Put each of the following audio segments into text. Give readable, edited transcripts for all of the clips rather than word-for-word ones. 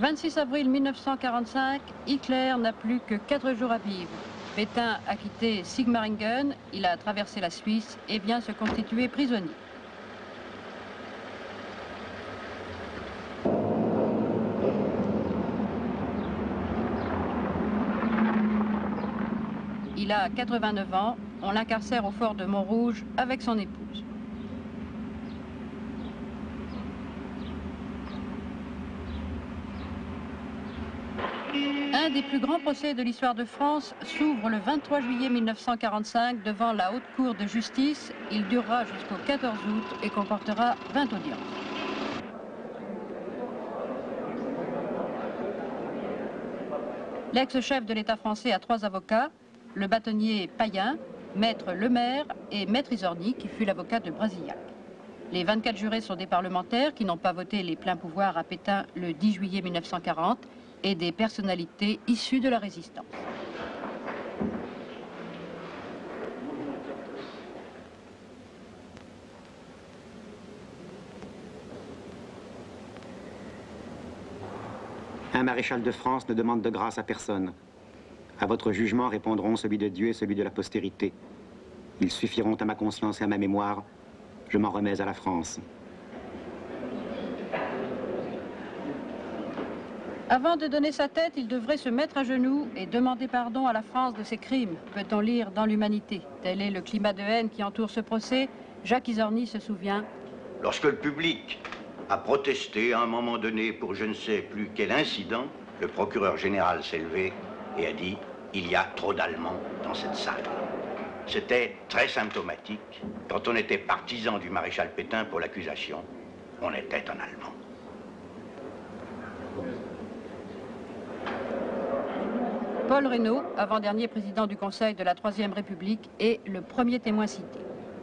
26 avril 1945, Hitler n'a plus que 4 jours à vivre. Pétain a quitté Sigmaringen, il a traversé la Suisse et vient se constituer prisonnier. Il a 89 ans, on l'incarcère au fort de Montrouge avec son épouse. Un des plus grands procès de l'histoire de France s'ouvre le 23 juillet 1945 devant la Haute Cour de justice. Il durera jusqu'au 14 août et comportera 20 audiences. L'ex-chef de l'État français a 3 avocats, le bâtonnier Payen, maître Lemaire et maître Isorni, qui fut l'avocat de Brasillac. Les 24 jurés sont des parlementaires qui n'ont pas voté les pleins pouvoirs à Pétain le 10 juillet 1940 et des personnalités issues de la résistance. Un maréchal de France ne demande de grâce à personne. À votre jugement répondront celui de Dieu et celui de la postérité. Ils suffiront à ma conscience et à ma mémoire. Je m'en remets à la France. Avant de donner sa tête, il devrait se mettre à genoux et demander pardon à la France de ses crimes, peut-on lire dans l'Humanité. Tel est le climat de haine qui entoure ce procès. Jacques Isorni se souvient. Lorsque le public a protesté à un moment donné pour je ne sais plus quel incident, le procureur général s'est levé et a dit « Il y a trop d'Allemands dans cette salle ». C'était très symptomatique. Quand on était partisan du maréchal Pétain pour l'accusation, on était un Allemand. Paul Reynaud, avant-dernier président du Conseil de la Troisième République, est le premier témoin cité.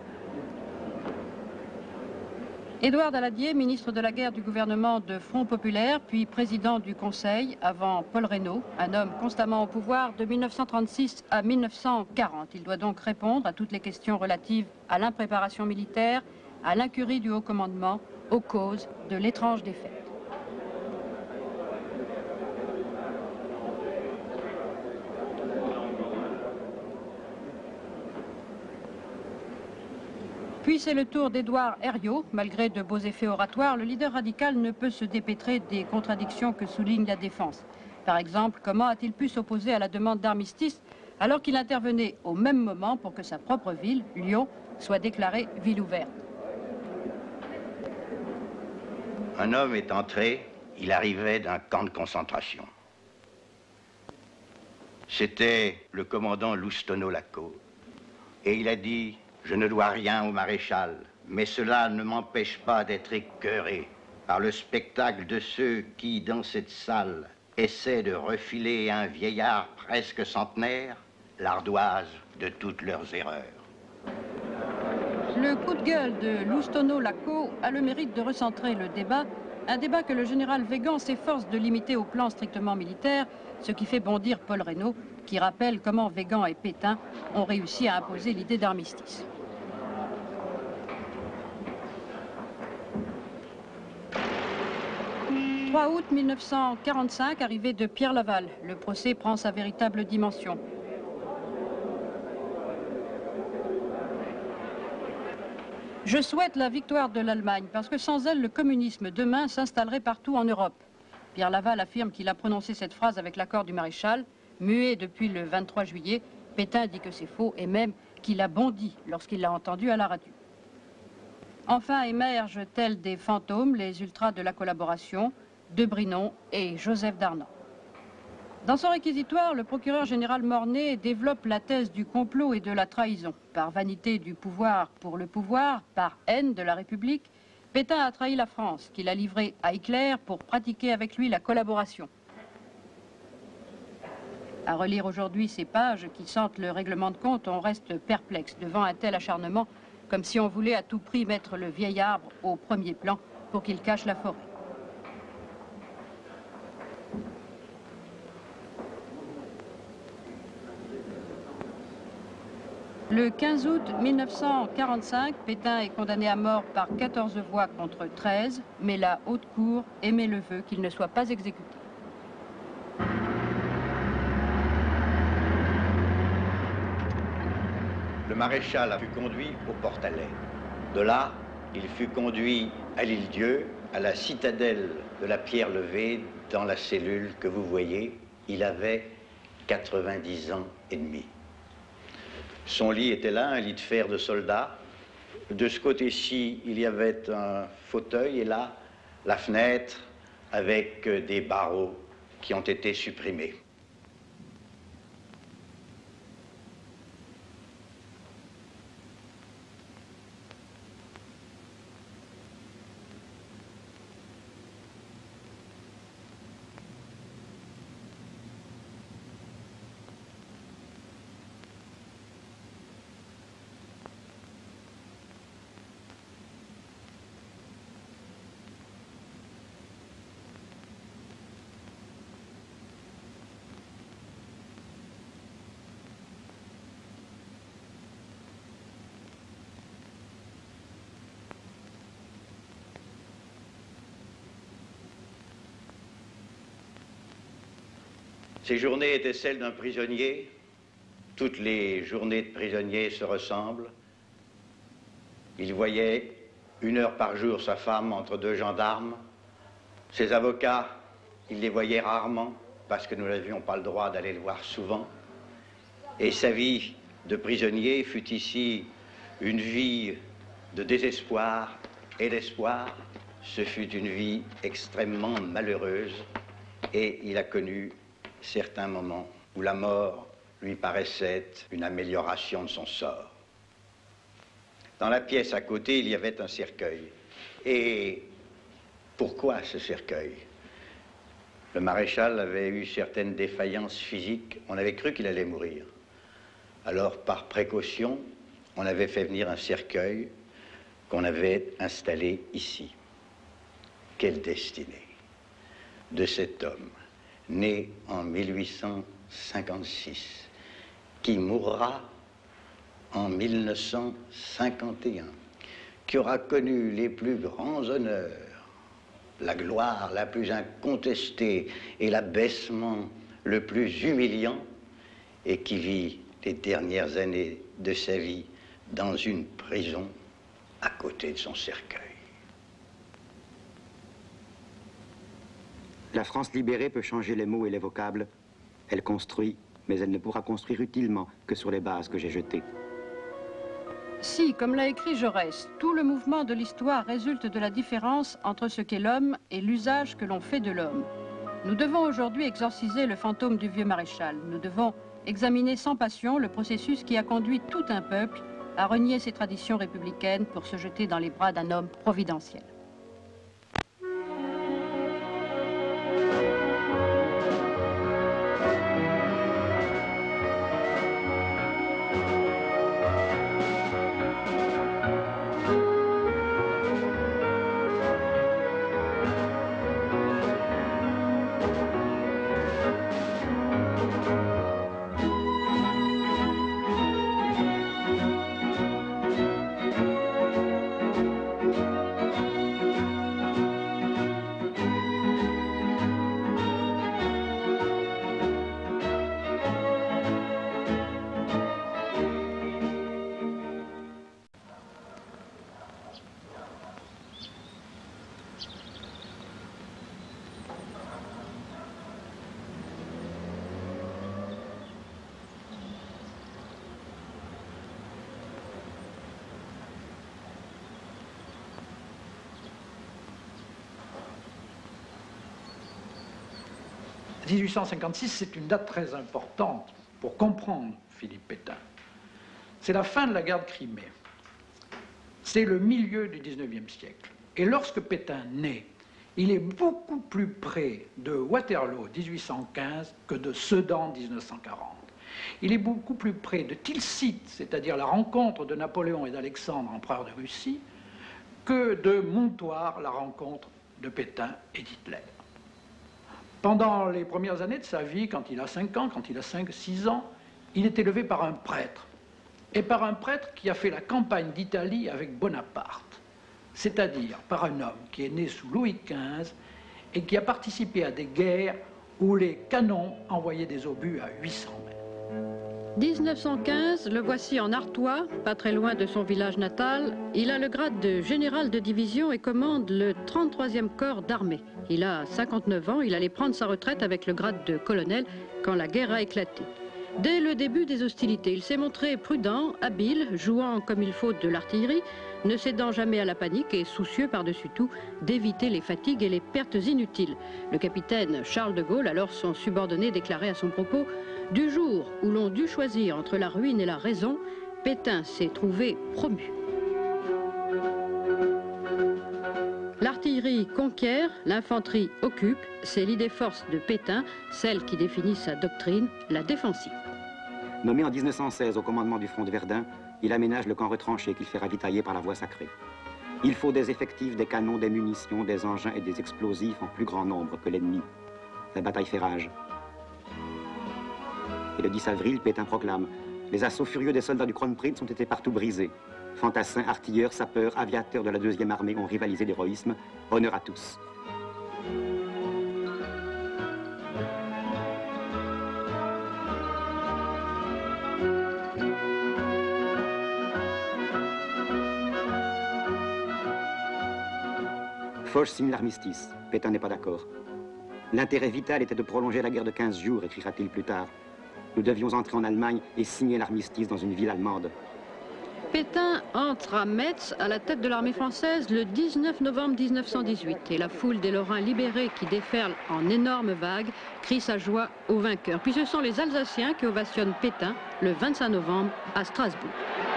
Édouard Daladier, ministre de la guerre du gouvernement de Front Populaire, puis président du Conseil avant Paul Reynaud, un homme constamment au pouvoir de 1936 à 1940. Il doit donc répondre à toutes les questions relatives à l'impréparation militaire, à l'incurie du haut commandement, aux causes de l'étrange défaite. Puis c'est le tour d'Édouard Herriot. Malgré de beaux effets oratoires, le leader radical ne peut se dépêtrer des contradictions que souligne la défense. Par exemple, comment a-t-il pu s'opposer à la demande d'armistice alors qu'il intervenait au même moment pour que sa propre ville, Lyon, soit déclarée ville ouverte? Un homme est entré, il arrivait d'un camp de concentration. C'était le commandant Loustonneau-Lacaux. Et il a dit... Je ne dois rien au maréchal, mais cela ne m'empêche pas d'être écœuré par le spectacle de ceux qui, dans cette salle, essaient de refiler à un vieillard presque centenaire l'ardoise de toutes leurs erreurs. Le coup de gueule de Loustonneau-Lacaux a le mérite de recentrer le débat, un débat que le général Weygand s'efforce de limiter au plan strictement militaire, ce qui fait bondir Paul Reynaud, qui rappelle comment Weygand et Pétain ont réussi à imposer l'idée d'armistice. « 3 août 1945, arrivée de Pierre Laval. Le procès prend sa véritable dimension. Je souhaite la victoire de l'Allemagne parce que sans elle, le communisme demain s'installerait partout en Europe. Pierre Laval affirme qu'il a prononcé cette phrase avec l'accord du maréchal. Muet depuis le 23 juillet, Pétain dit que c'est faux et même qu'il a bondi lorsqu'il l'a entendu à la radio. Enfin émergent tels des fantômes les ultras de la collaboration, de Brinon et Joseph Darnan. Dans son réquisitoire, le procureur général Mornay développe la thèse du complot et de la trahison. Par vanité du pouvoir pour le pouvoir, par haine de la République, Pétain a trahi la France, qu'il a livrée à Hitler pour pratiquer avec lui la collaboration. À relire aujourd'hui ces pages qui sentent le règlement de compte, on reste perplexe devant un tel acharnement, comme si on voulait à tout prix mettre le vieil arbre au premier plan pour qu'il cache la forêt. Le 15 août 1945, Pétain est condamné à mort par 14 voix contre 13, mais la Haute Cour émet le vœu qu'il ne soit pas exécuté. maréchal fut conduit au Portalet. De là, il fut conduit à l'Île-Dieu, à la citadelle de la Pierre Levée, dans la cellule que vous voyez. Il avait 90 ans et demi. Son lit était là, un lit de fer de soldat. De ce côté-ci, il y avait un fauteuil et là, la fenêtre avec des barreaux qui ont été supprimés. Ces journées étaient celles d'un prisonnier. Toutes les journées de prisonnier se ressemblent. Il voyait 1 heure par jour sa femme entre 2 gendarmes. Ses avocats, il les voyait rarement parce que nous n'avions pas le droit d'aller le voir souvent. Et sa vie de prisonnier fut ici une vie de désespoir et d'espoir. Ce fut une vie extrêmement malheureuse et il a connu certains moments où la mort lui paraissait une amélioration de son sort. Dans la pièce à côté, il y avait un cercueil. Et pourquoi ce cercueil? Le maréchal avait eu certaines défaillances physiques. On avait cru qu'il allait mourir. Alors, par précaution, on avait fait venir un cercueil qu'on avait installé ici. Quelle destinée de cet homme né en 1856, qui mourra en 1951, qui aura connu les plus grands honneurs, la gloire la plus incontestée et l'abaissement le plus humiliant, et qui vit les dernières années de sa vie dans une prison à côté de son cercueil. La France libérée peut changer les mots et les vocables. Elle construit, mais elle ne pourra construire utilement que sur les bases que j'ai jetées. Si, comme l'a écrit Jaurès, tout le mouvement de l'histoire résulte de la différence entre ce qu'est l'homme et l'usage que l'on fait de l'homme. Nous devons aujourd'hui exorciser le fantôme du vieux maréchal. Nous devons examiner sans passion le processus qui a conduit tout un peuple à renier ses traditions républicaines pour se jeter dans les bras d'un homme providentiel. « 1856, c'est une date très importante pour comprendre Philippe Pétain. C'est la fin de la guerre de Crimée. C'est le milieu du XIXe siècle. Et lorsque Pétain naît, il est beaucoup plus près de Waterloo 1815 que de Sedan 1940. Il est beaucoup plus près de Tilsit, c'est-à-dire la rencontre de Napoléon et d'Alexandre, empereur de Russie, que de Montoire, la rencontre de Pétain et d'Hitler. Pendant les premières années de sa vie, quand il a 5 ans, quand il a 5-6 ans, il est élevé par un prêtre. Et par un prêtre qui a fait la campagne d'Italie avec Bonaparte. C'est-à-dire par un homme qui est né sous Louis XV et qui a participé à des guerres où les canons envoyaient des obus à 800 mètres. 1915, le voici en Artois, pas très loin de son village natal. Il a le grade de général de division et commande le 33e corps d'armée. Il a 59 ans, il allait prendre sa retraite avec le grade de colonel quand la guerre a éclaté. Dès le début des hostilités, il s'est montré prudent, habile, jouant comme il faut de l'artillerie, ne cédant jamais à la panique et soucieux par-dessus tout d'éviter les fatigues et les pertes inutiles. Le capitaine Charles de Gaulle, alors son subordonné, déclarait à son propos « Du jour où l'on dut choisir entre la ruine et la raison, Pétain s'est trouvé promu ». L'artillerie conquiert, l'infanterie occupe, c'est l'idée force de Pétain, celle qui définit sa doctrine, la défensive. Nommé en 1916 au commandement du front de Verdun, il aménage le camp retranché qu'il fait ravitailler par la voie sacrée. Il faut des effectifs, des canons, des munitions, des engins et des explosifs en plus grand nombre que l'ennemi. La bataille fait rage. Et le 10 avril, Pétain proclame « Les assauts furieux des soldats du Kronprinz ont été partout brisés. Fantassins, artilleurs, sapeurs, aviateurs de la 2e armée ont rivalisé d'héroïsme. Honneur à tous. » Foch signe l'armistice. Pétain n'est pas d'accord. L'intérêt vital était de prolonger la guerre de 15 jours, écrira-t-il plus tard. Nous devions entrer en Allemagne et signer l'armistice dans une ville allemande. Pétain entre à Metz à la tête de l'armée française le 19 novembre 1918 et la foule des Lorrains libérés qui déferle en énormes vagues crie sa joie aux vainqueurs. Puis ce sont les Alsaciens qui ovationnent Pétain le 25 novembre à Strasbourg.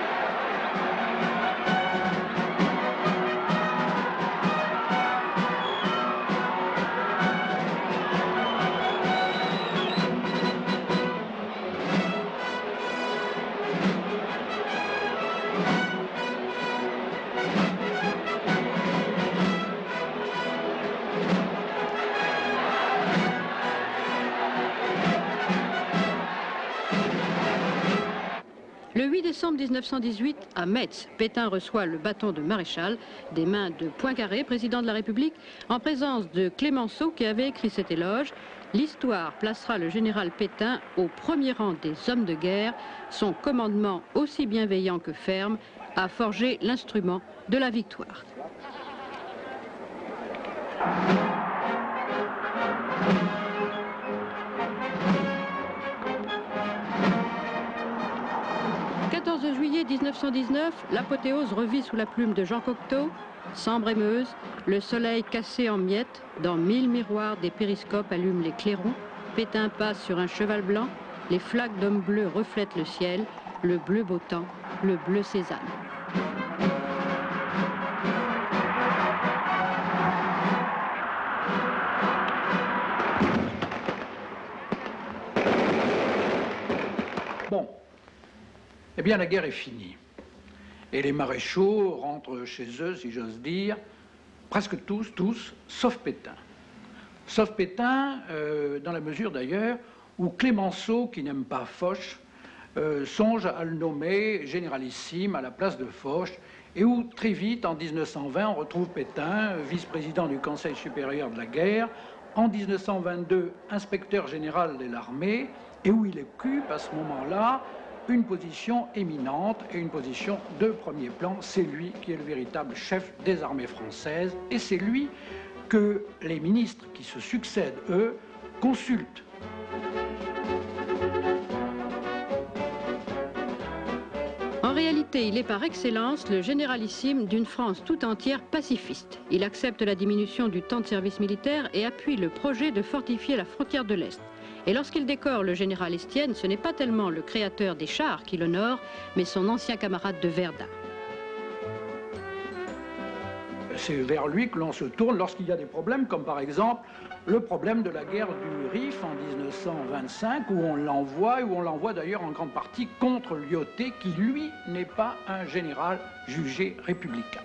Le 8 décembre 1918, à Metz, Pétain reçoit le bâton de maréchal des mains de Poincaré, président de la République, en présence de Clémenceau qui avait écrit cet éloge. L'histoire placera le général Pétain au premier rang des hommes de guerre. Son commandement, aussi bienveillant que ferme, a forgé l'instrument de la victoire. Le 14 juillet 1919, l'apothéose revit sous la plume de Jean Cocteau. Sambre et Meuse, le soleil cassé en miettes, dans 1000 miroirs des périscopes allument les clairons. Pétain passe sur un cheval blanc, les flaques d'hommes bleus reflètent le ciel, le bleu beau temps, le bleu Cézanne. Bon. Eh bien, la guerre est finie. Et les maréchaux rentrent chez eux, si j'ose dire, presque tous, sauf Pétain. Sauf Pétain, dans la mesure d'ailleurs où Clémenceau, qui n'aime pas Foch, songe à le nommer généralissime à la place de Foch, et où très vite, en 1920, on retrouve Pétain, vice-président du Conseil supérieur de la guerre, en 1922, inspecteur général de l'armée, et où il occupe à ce moment-là une position éminente et une position de premier plan. C'est lui qui est le véritable chef des armées françaises et c'est lui que les ministres qui se succèdent, eux, consultent. En réalité, il est par excellence le généralissime d'une France tout entière pacifiste. Il accepte la diminution du temps de service militaire et appuie le projet de fortifier la frontière de l'Est. Et lorsqu'il décore le général Estienne, ce n'est pas tellement le créateur des chars qui l'honore, mais son ancien camarade de Verdun. C'est vers lui que l'on se tourne lorsqu'il y a des problèmes, comme par exemple le problème de la guerre du Rif en 1925, où on l'envoie d'ailleurs en grande partie contre Lyautey, qui lui n'est pas un général jugé républicain.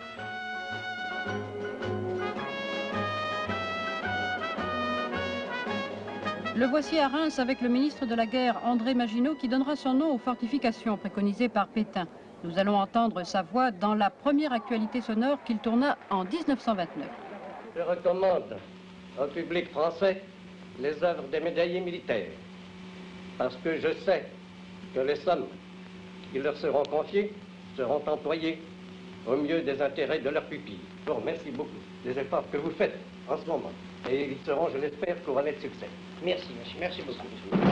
Le voici à Reims avec le ministre de la Guerre, André Maginot, qui donnera son nom aux fortifications préconisées par Pétain. Nous allons entendre sa voix dans la première actualité sonore qu'il tourna en 1929. Je recommande au public français les œuvres des médaillés militaires, parce que je sais que les sommes qui leur seront confiées seront employées au mieux des intérêts de leurs pupilles. Je vous remercie beaucoup des efforts que vous faites en ce moment. Et ils seront, je l'espère, couronnés de succès. Merci, monsieur. Merci beaucoup, monsieur.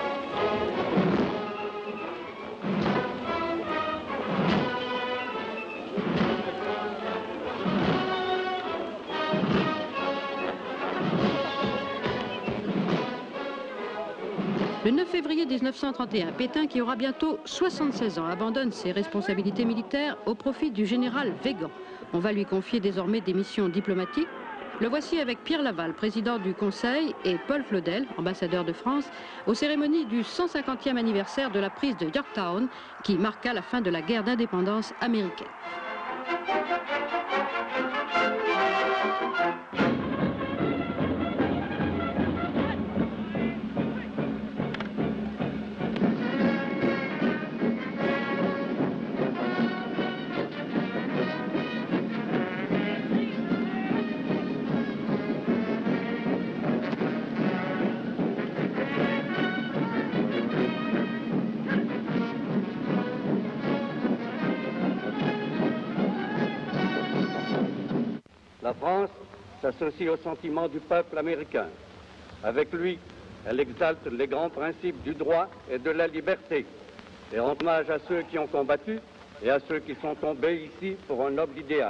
Le 9 février 1931, Pétain, qui aura bientôt 76 ans, abandonne ses responsabilités militaires au profit du général Weygand. On va lui confier désormais des missions diplomatiques. Le voici avec Pierre Laval, président du Conseil, et Paul Claudel, ambassadeur de France, aux cérémonies du 150e anniversaire de la prise de Yorktown, qui marqua la fin de la guerre d'indépendance américaine. La France s'associe au sentiment du peuple américain. Avec lui, elle exalte les grands principes du droit et de la liberté et rend hommage à ceux qui ont combattu et à ceux qui sont tombés ici pour un noble idéal.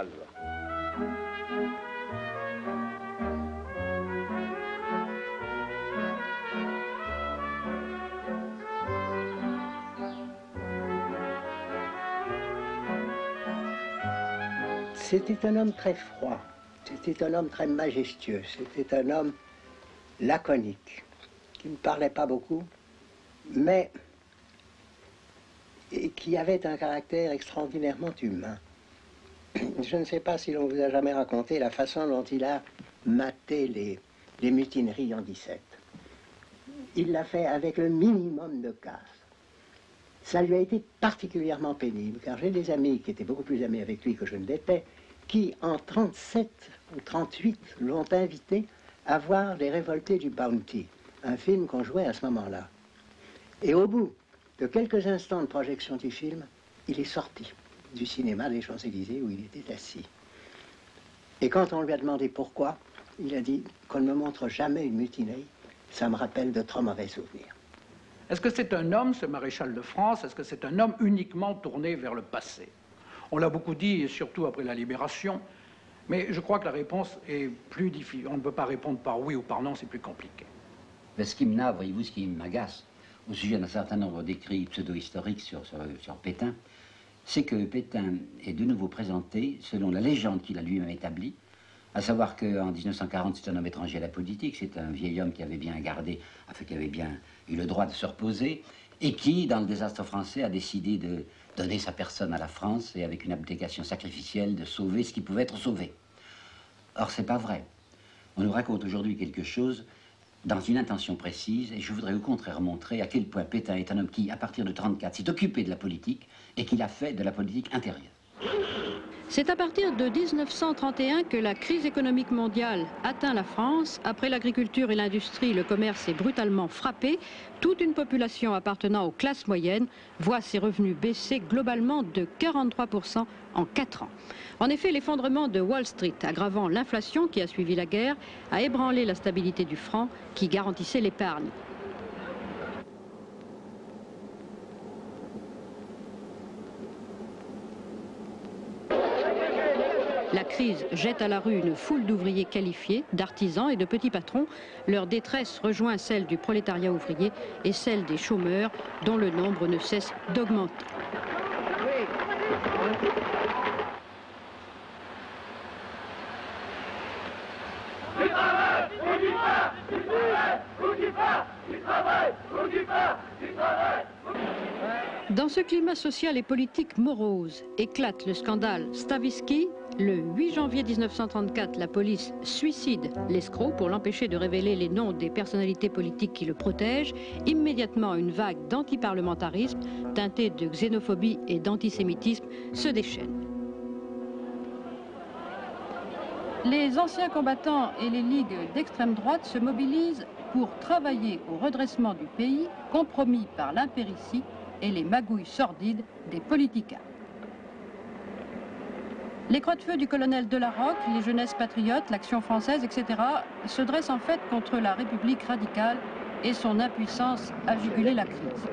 C'était un homme très froid, c'était un homme très majestueux, c'était un homme laconique, qui ne parlait pas beaucoup, mais qui avait un caractère extraordinairement humain. Je ne sais pas si l'on vous a jamais raconté la façon dont il a maté les mutineries en 17. Il l'a fait avec le minimum de casse. Ça lui a été particulièrement pénible, car j'ai des amis qui étaient beaucoup plus amis avec lui que je ne l'étais, qui en 37 ou 38 l'ont invité à voir Les Révoltés du Bounty, un film qu'on jouait à ce moment-là. Et au bout de quelques instants de projection du film, il est sorti du cinéma des Champs-Élysées où il était assis. Et quand on lui a demandé pourquoi, il a dit qu'on ne me montre jamais une mutinerie, ça me rappelle de trop mauvais souvenirs. Est-ce que c'est un homme, ce maréchal de France? Est-ce que c'est un homme uniquement tourné vers le passé? On l'a beaucoup dit, et surtout après la Libération, mais je crois que la réponse est plus difficile. On ne peut pas répondre par oui ou par non, c'est plus compliqué. Mais ce qui me nave, voyez-vous, ce qui m'agace, au sujet d'un certain nombre d'écrits pseudo-historiques sur Pétain, c'est que Pétain est de nouveau présenté selon la légende qu'il a lui-même établie, à savoir qu'en 1940, c'est un homme étranger à la politique, c'est un vieil homme qui avait bien gardé, enfin qui avait bien eu le droit de se reposer, et qui, dans le désastre français, a décidé de donner sa personne à la France et avec une abdication sacrificielle de sauver ce qui pouvait être sauvé. Or, c'est pas vrai. On nous raconte aujourd'hui quelque chose dans une intention précise, et je voudrais au contraire montrer à quel point Pétain est un homme qui, à partir de 1934, s'est occupé de la politique et qu'il a fait de la politique intérieure. C'est à partir de 1931 que la crise économique mondiale atteint la France. Après l'agriculture et l'industrie, le commerce est brutalement frappé. Toute une population appartenant aux classes moyennes voit ses revenus baisser globalement de 43% en 4 ans. En effet, l'effondrement de Wall Street, aggravant l'inflation qui a suivi la guerre, a ébranlé la stabilité du franc qui garantissait l'épargne. La crise jette à la rue une foule d'ouvriers qualifiés, d'artisans et de petits patrons. Leur détresse rejoint celle du prolétariat ouvrier et celle des chômeurs, dont le nombre ne cesse d'augmenter. Dans ce climat social et politique morose, éclate le scandale Stavisky. Le 8 janvier 1934, la police suicide l'escroc pour l'empêcher de révéler les noms des personnalités politiques qui le protègent. Immédiatement, une vague d'antiparlementarisme, teintée de xénophobie et d'antisémitisme, se déchaîne. Les anciens combattants et les ligues d'extrême droite se mobilisent pour travailler au redressement du pays, compromis par l'impéritie, et les magouilles sordides des politiciens. Les croix de feu du colonel Delarocque, les jeunesses patriotes, l'Action française, etc. se dressent en fait contre la République radicale et son impuissance à juguler la crise.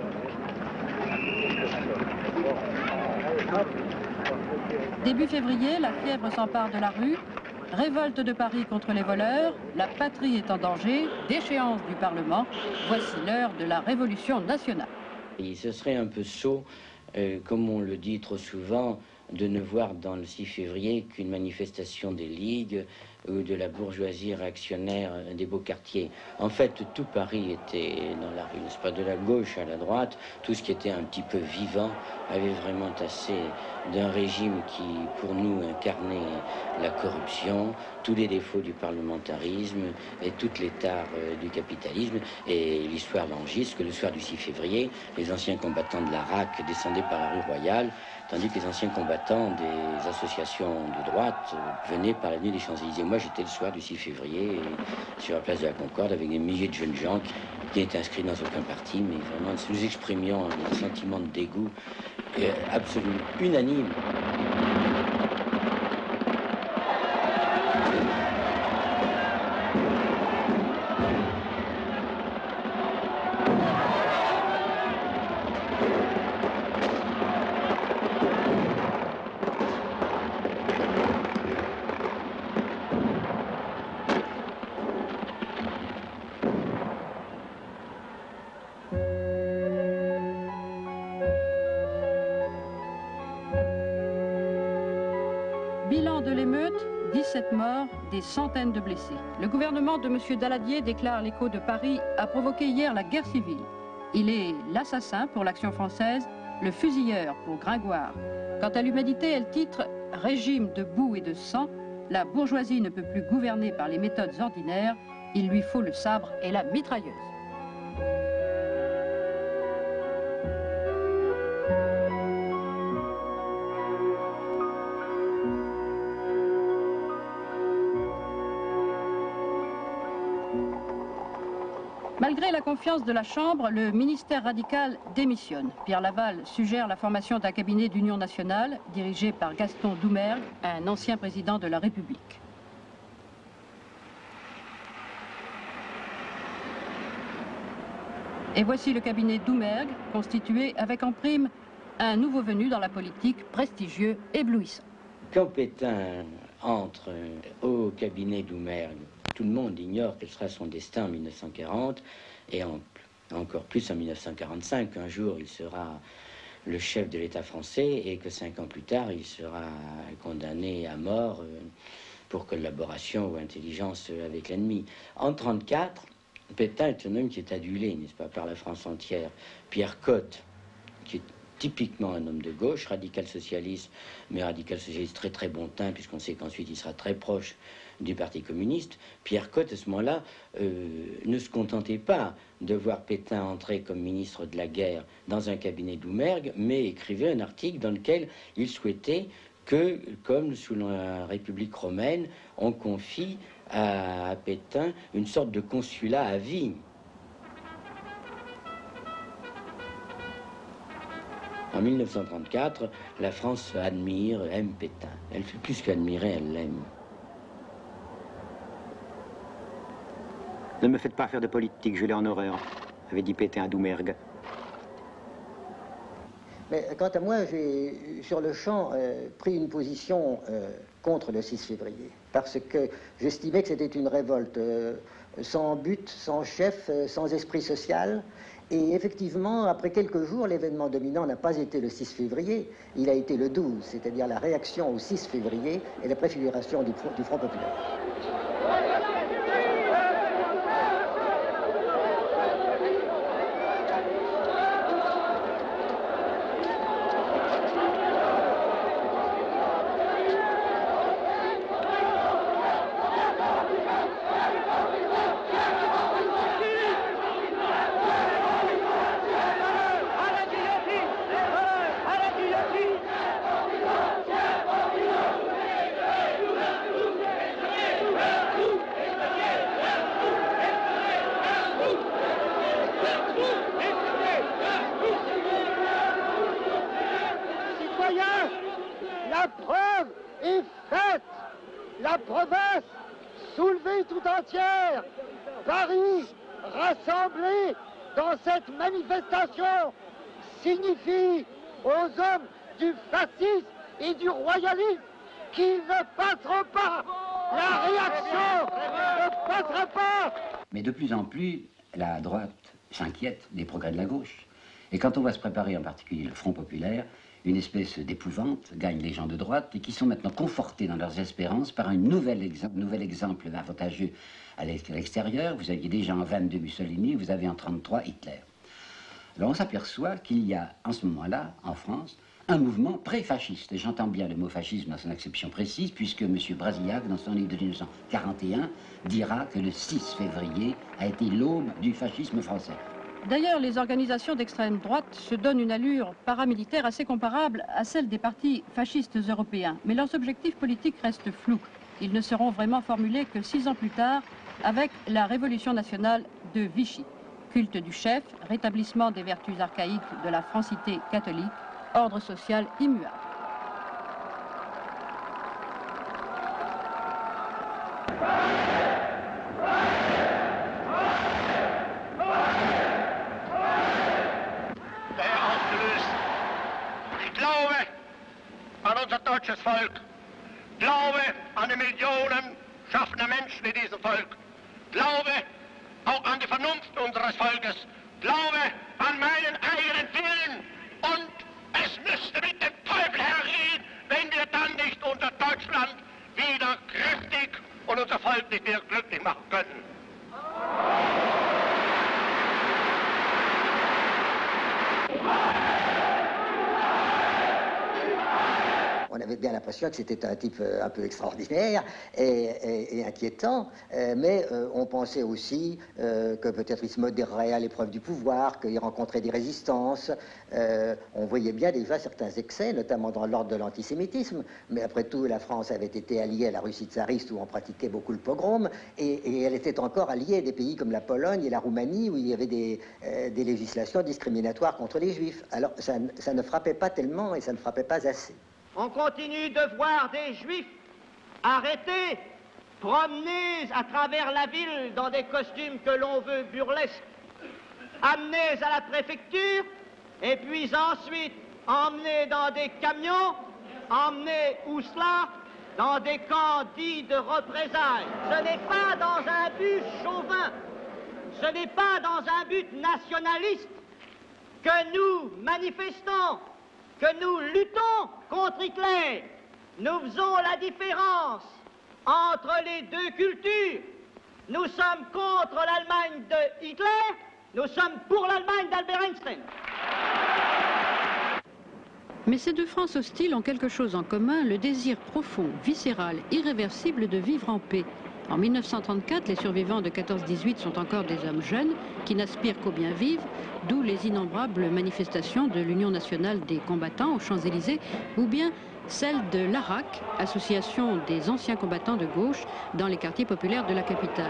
Début février, la fièvre s'empare de la rue, révolte de Paris contre les voleurs, la patrie est en danger, déchéance du Parlement, voici l'heure de la révolution nationale. Et ce serait un peu sot, comme on le dit trop souvent, de ne voir dans le 6 février qu'une manifestation des ligues ou de la bourgeoisie réactionnaire des beaux quartiers. En fait, tout Paris était dans la rue, n'est-ce pas, de la gauche à la droite. Tout ce qui était un petit peu vivant avait vraiment assez d'un régime qui, pour nous, incarnait la corruption, tous les défauts du parlementarisme et toutes les tares du capitalisme. Et l'histoire l'enregistre que le soir du 6 février, les anciens combattants de la RAC descendaient par la rue Royale, tandis que les anciens combattants des associations de droite venaient par l'avenue des Champs-Élysées. Moi, j'étais le soir du 6 février sur la place de la Concorde avec des milliers de jeunes gens qui n'étaient inscrits dans aucun parti, mais vraiment nous exprimions un sentiment de dégoût absolument unanime. Bilan de l'émeute, 17 morts, des centaines de blessés. Le gouvernement de M. Daladier déclare l'Écho de Paris a provoqué hier la guerre civile. Il est l'assassin pour l'Action française, le fusilleur pour Gringoire. Quant à l'Humanité, elle titre « Régime de boue et de sang, la bourgeoisie ne peut plus gouverner par les méthodes ordinaires, il lui faut le sabre et la mitrailleuse ». Malgré la confiance de la Chambre, le ministère radical démissionne. Pierre Laval suggère la formation d'un cabinet d'union nationale dirigé par Gaston Doumergue, un ancien président de la République. Et voici le cabinet Doumergue, constitué avec en prime un nouveau venu dans la politique, prestigieux, éblouissant. Quand Pétain entre au cabinet Doumergue, tout le monde ignore quel sera son destin en 1940 et encore plus en 1945. Un jour, il sera le chef de l'État français et que 5 ans plus tard, il sera condamné à mort pour collaboration ou intelligence avec l'ennemi. En 1934, Pétain est un homme qui est adulé, n'est-ce pas, par la France entière. Pierre Cotte, qui est typiquement un homme de gauche, radical-socialiste, mais radical-socialiste très très bon teint, puisqu'on sait qu'ensuite il sera très proche du Parti communiste. Pierre Cotte, à ce moment-là, ne se contentait pas de voir Pétain entrer comme ministre de la guerre dans un cabinet Doumergue, mais écrivait un article dans lequel il souhaitait que, comme sous la République romaine, on confie à Pétain une sorte de consulat à vie. En 1934, la France admire, aime Pétain. Elle fait plus qu'admirer, elle l'aime. Ne me faites pas faire de politique, je l'ai en horreur, avait dit Pétain à Doumergue. Mais quant à moi, j'ai sur le champ pris une position contre le 6 février, parce que j'estimais que c'était une révolte sans but, sans chef, sans esprit social. Et effectivement, après quelques jours, l'événement dominant n'a pas été le 6 février, il a été le 12, c'est-à-dire la réaction au 6 février et la préfiguration du Front populaire. est faite. La province soulevée tout entière, Paris rassemblé dans cette manifestation signifie aux hommes du fascisme et du royalisme qu'ils ne passeront pas. La réaction ne passera pas. Mais de plus en plus, la droite s'inquiète des progrès de la gauche. Et quand on va se préparer, en particulier le Front populaire, une espèce d'épouvante gagne les gens de droite et qui sont maintenant confortés dans leurs espérances par un nouvel exemple avantageux à l'extérieur. Vous aviez déjà en 22 Mussolini, vous avez en 33 Hitler. Alors on s'aperçoit qu'il y a en ce moment-là, en France, un mouvement pré-fasciste. Et j'entends bien le mot fascisme dans son acception précise, puisque M. Brasillac, dans son livre de 1941, dira que le 6 février a été l'aube du fascisme français. D'ailleurs, les organisations d'extrême droite se donnent une allure paramilitaire assez comparable à celle des partis fascistes européens. Mais leurs objectifs politiques restent flous. Ils ne seront vraiment formulés que 6 ans plus tard, avec la Révolution nationale de Vichy. Culte du chef, rétablissement des vertus archaïques de la francité catholique, ordre social immuable. Unser deutsches Volk. Glaube an die Millionen schaffender Menschen in diesem Volk. Glaube auch an die Vernunft unseres Volkes. Glaube an meinen eigenen Willen. Und es müsste mit dem Teufel hergehen, wenn wir dann nicht unser Deutschland wieder kräftig und unser Volk nicht mehr glücklich machen können. On avait bien l'impression que c'était un type un peu extraordinaire et inquiétant, mais on pensait aussi que peut-être il se modérerait à l'épreuve du pouvoir, qu'il rencontrait des résistances. On voyait bien déjà certains excès, notamment dans l'ordre de l'antisémitisme, mais après tout, la France avait été alliée à la Russie tsariste où on pratiquait beaucoup le pogrom, et elle était encore alliée à des pays comme la Pologne et la Roumanie où il y avait des législations discriminatoires contre les Juifs. Alors ça ne frappait pas tellement et ça ne frappait pas assez. On continue de voir des Juifs arrêtés, promenés à travers la ville dans des costumes que l'on veut burlesques, amenés à la préfecture, et puis ensuite emmenés dans des camions, emmenés où cela, dans des camps dits de représailles. Ce n'est pas dans un but chauvin, ce n'est pas dans un but nationaliste que nous manifestons, que nous luttons contre Hitler. Nous faisons la différence entre les deux cultures. Nous sommes contre l'Allemagne de Hitler, nous sommes pour l'Allemagne d'Albert Einstein. Mais ces deux France hostiles ont quelque chose en commun, le désir profond, viscéral, irréversible de vivre en paix. En 1934, les survivants de 14-18 sont encore des hommes jeunes qui n'aspirent qu'au bien vivre, d'où les innombrables manifestations de l'Union nationale des combattants aux Champs-Élysées, ou bien celle de l'ARAC, association des anciens combattants de gauche, dans les quartiers populaires de la capitale.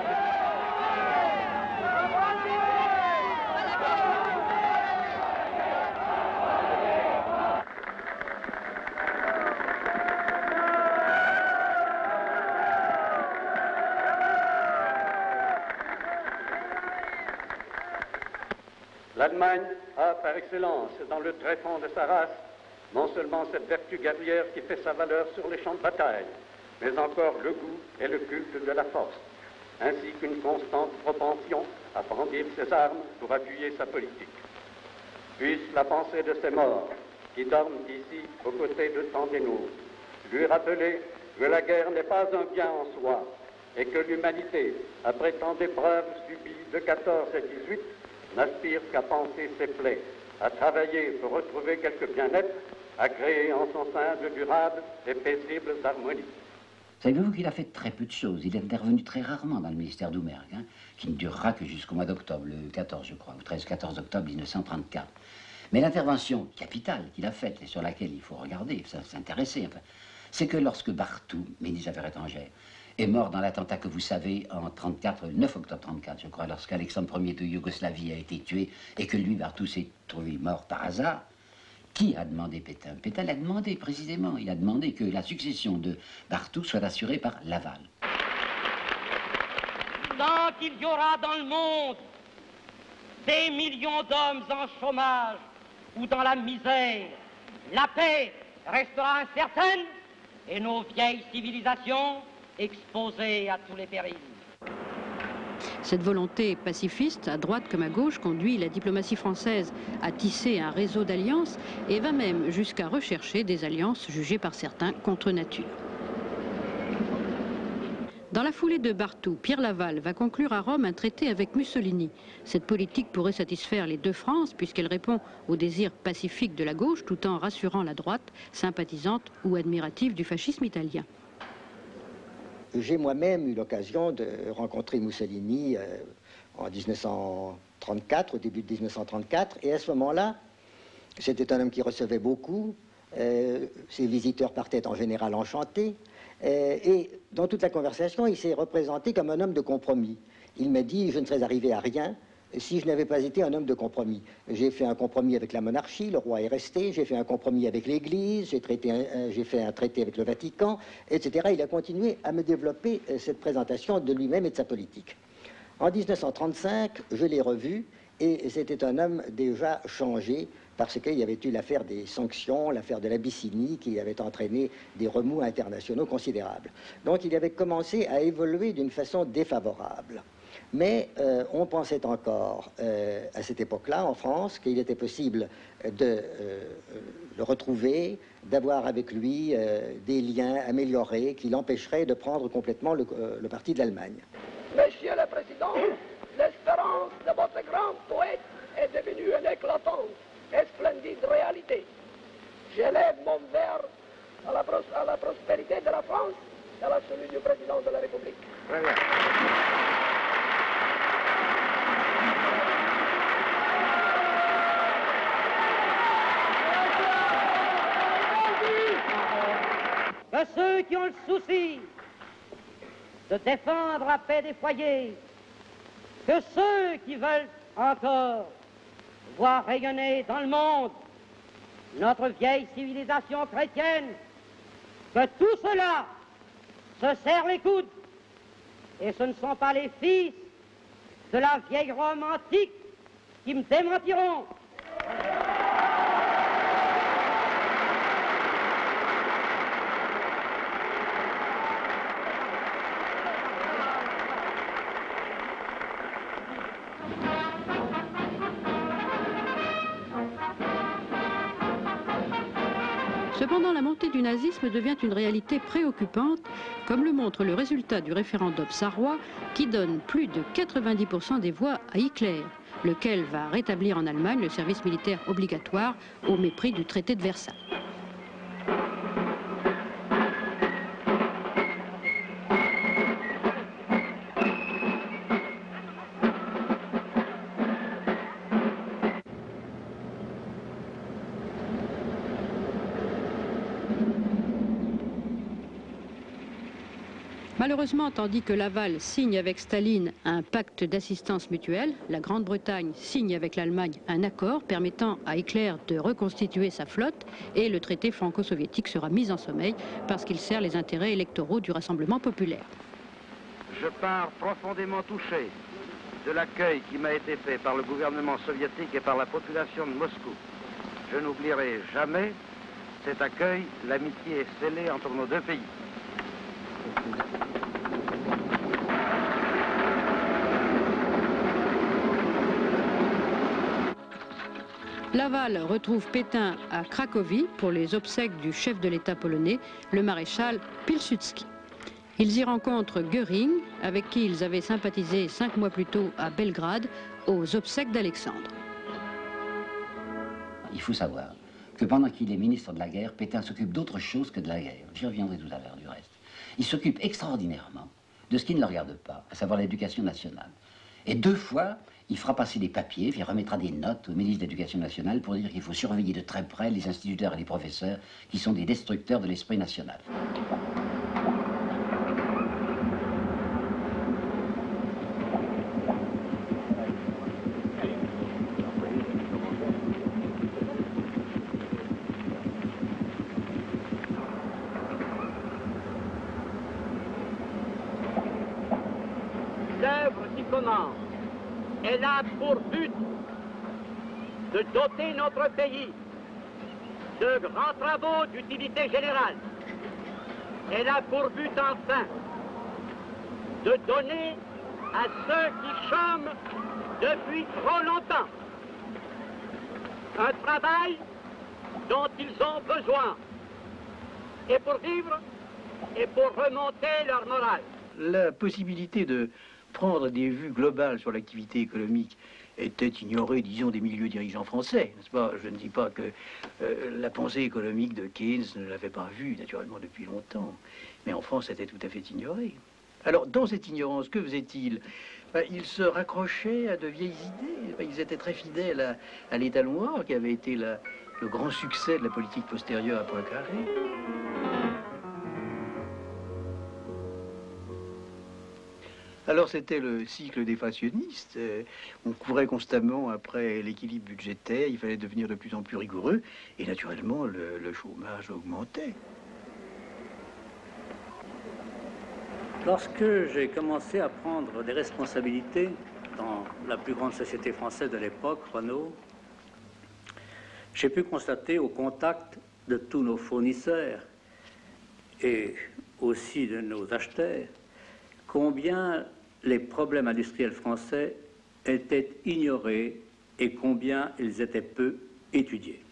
L'Allemagne a par excellence, dans le tréfonds de sa race, non seulement cette vertu guerrière qui fait sa valeur sur les champs de bataille, mais encore le goût et le culte de la force, ainsi qu'une constante propension à brandir ses armes pour appuyer sa politique. Puisse la pensée de ces morts, qui dorment ici aux côtés de tant des nôtres, lui rappeler que la guerre n'est pas un bien en soi, et que l'humanité, après tant d'épreuves subies de 14 à 18, n'aspire qu'à panser ses plaies, à travailler pour retrouver quelque bien-être, à créer en son sein de durables et paisibles harmonies. Savez-vous qu'il a fait très peu de choses? Il est intervenu très rarement dans le ministère d'Oumergue, hein, qui ne durera que jusqu'au mois d'octobre, le 14, je crois, ou 13-14 octobre 1934. Mais l'intervention capitale qu'il a faite, et sur laquelle il faut regarder, s'intéresser, enfin, c'est que lorsque Barthou, ministre des Affaires étrangères, est mort dans l'attentat que vous savez en 34, 9 octobre 34, je crois, lorsqu'Alexandre Ier de Yougoslavie a été tué et que lui, Barthou, s'est trouvé mort par hasard, Qui a demandé Pétain? Pétain l'a demandé précisément. Il a demandé que la succession de Barthou soit assurée par Laval. Tant qu'il y aura dans le monde des millions d'hommes en chômage ou dans la misère, la paix restera incertaine et nos vieilles civilisations exposées à tous les périls. Cette volonté pacifiste, à droite comme à gauche, conduit la diplomatie française à tisser un réseau d'alliances et va même jusqu'à rechercher des alliances jugées par certains contre nature. Dans la foulée de Barthou, Pierre Laval va conclure à Rome un traité avec Mussolini. Cette politique pourrait satisfaire les deux France puisqu'elle répond au désir pacifique de la gauche tout en rassurant la droite, sympathisante ou admirative du fascisme italien. J'ai moi-même eu l'occasion de rencontrer Mussolini en 1934, au début de 1934, et à ce moment-là, c'était un homme qui recevait beaucoup, ses visiteurs partaient en général enchantés, et dans toute la conversation, il s'est représenté comme un homme de compromis. Il m'a dit « je ne serais arrivé à rien » si je n'avais pas été un homme de compromis. J'ai fait un compromis avec la monarchie, le roi est resté, j'ai fait un compromis avec l'Église, j'ai fait un traité avec le Vatican, etc. Il a continué à me développer cette présentation de lui-même et de sa politique. En 1935, je l'ai revu, et c'était un homme déjà changé, parce qu'il y avait eu l'affaire des sanctions, l'affaire de l'Abyssinie, qui avait entraîné des remous internationaux considérables. Donc il avait commencé à évoluer d'une façon défavorable. Mais on pensait encore, à cette époque-là, en France, qu'il était possible de le retrouver, d'avoir avec lui des liens améliorés qui l'empêcheraient de prendre complètement le parti de l'Allemagne. Monsieur le Président, l'espérance de votre grand poète est devenue une éclatante et splendide réalité. J'élève mon verre à la prospérité de la France et à la celui du Président de la République. Très bien. Que ceux qui ont le souci de défendre la paix des foyers, que ceux qui veulent encore voir rayonner dans le monde notre vieille civilisation chrétienne, que tout cela se serre les coudes, et ce ne sont pas les fils de la vieille Rome antique qui me démentiront. Cependant, la montée du nazisme devient une réalité préoccupante, comme le montre le résultat du référendum sarrois, qui donne plus de 90% des voix à Hitler, lequel va rétablir en Allemagne le service militaire obligatoire au mépris du traité de Versailles. Malheureusement, tandis que Laval signe avec Staline un pacte d'assistance mutuelle, la Grande-Bretagne signe avec l'Allemagne un accord permettant à Hitler de reconstituer sa flotte et le traité franco-soviétique sera mis en sommeil parce qu'il sert les intérêts électoraux du Rassemblement populaire. Je pars profondément touché de l'accueil qui m'a été fait par le gouvernement soviétique et par la population de Moscou. Je n'oublierai jamais cet accueil, l'amitié est scellée entre nos deux pays. Laval retrouve Pétain à Cracovie pour les obsèques du chef de l'État polonais, le maréchal Pilsudski. Ils y rencontrent Göring, avec qui ils avaient sympathisé 5 mois plus tôt à Belgrade, aux obsèques d'Alexandre. Il faut savoir que pendant qu'il est ministre de la guerre, Pétain s'occupe d'autre chose que de la guerre. J'y reviendrai tout à l'heure du reste. Il s'occupe extraordinairement de ce qui ne le regarde pas, à savoir l'éducation nationale. Et 2 fois, il fera passer des papiers, il remettra des notes au ministre de l'Éducation nationale pour dire qu'il faut surveiller de très près les instituteurs et les professeurs qui sont des destructeurs de l'esprit national. commande, elle a pour but de doter notre pays de grands travaux d'utilité générale. Elle a pour but enfin de donner à ceux qui chôment depuis trop longtemps un travail dont ils ont besoin, et pour vivre et pour remonter leur morale. La possibilité de prendre des vues globales sur l'activité économique était ignorée, disons, des milieux dirigeants français, n'est-ce pas? Je ne dis pas que la pensée économique de Keynes ne l'avait pas vue, naturellement, depuis longtemps. Mais en France, c'était tout à fait ignoré. Alors, dans cette ignorance, que faisait-il? Ils se raccrochaient à de vieilles idées. Ils étaient très fidèles à l'État noir, qui avait été le grand succès de la politique postérieure à Poincaré. Alors c'était le cycle déflationniste. On courait constamment après l'équilibre budgétaire, il fallait devenir de plus en plus rigoureux, et naturellement le chômage augmentait. Lorsque j'ai commencé à prendre des responsabilités dans la plus grande société française de l'époque, Renault, j'ai pu constater au contact de tous nos fournisseurs et aussi de nos acheteurs combien les problèmes industriels français étaient ignorés et combien ils étaient peu étudiés.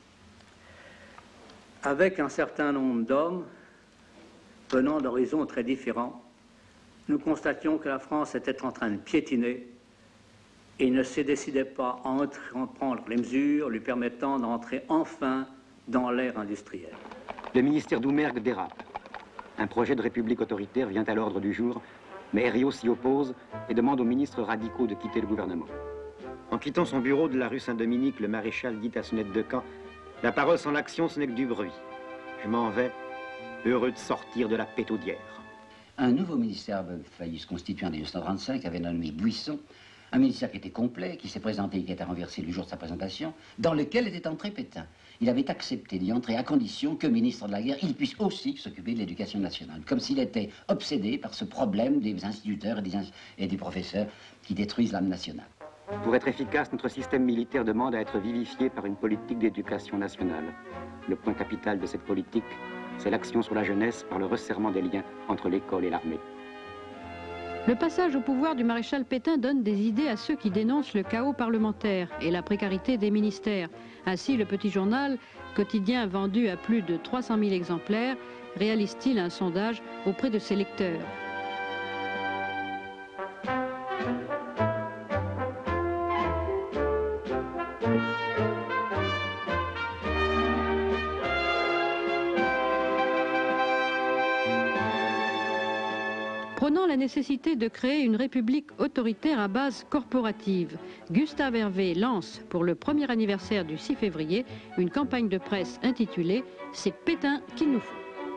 Avec un certain nombre d'hommes venant d'horizons très différents, nous constations que la France était en train de piétiner et ne se décidait pas à prendre les mesures lui permettant d'entrer enfin dans l'ère industrielle. Le ministère Doumergue dérape. Un projet de république autoritaire vient à l'ordre du jour, mais Herriot s'y oppose et demande aux ministres radicaux de quitter le gouvernement. En quittant son bureau de la rue Saint-Dominique, le maréchal dit à Sonnette de Camp « La parole sans l'action, ce n'est que du bruit. Je m'en vais, heureux de sortir de la pétaudière. » Un nouveau ministère avait failli se constituer en 1935, avait nommé Buisson, un ministère qui était complet, qui s'est présenté, qui était renversé le jour de sa présentation, dans lequel était entré Pétain. Il avait accepté d'y entrer à condition que, ministre de la guerre, il puisse aussi s'occuper de l'éducation nationale, comme s'il était obsédé par ce problème des instituteurs et des professeurs qui détruisent l'âme nationale. Pour être efficace, notre système militaire demande à être vivifié par une politique d'éducation nationale. Le point capital de cette politique, c'est l'action sur la jeunesse par le resserrement des liens entre l'école et l'armée. Le passage au pouvoir du maréchal Pétain donne des idées à ceux qui dénoncent le chaos parlementaire et la précarité des ministères. Ainsi, le petit journal, quotidien vendu à plus de 300 000 exemplaires, réalise-t-il un sondage auprès de ses lecteurs. Prenant la nécessité de créer une république autoritaire à base corporative, Gustave Hervé lance, pour le premier anniversaire du 6 février, une campagne de presse intitulée « C'est Pétain qu'il nous faut ».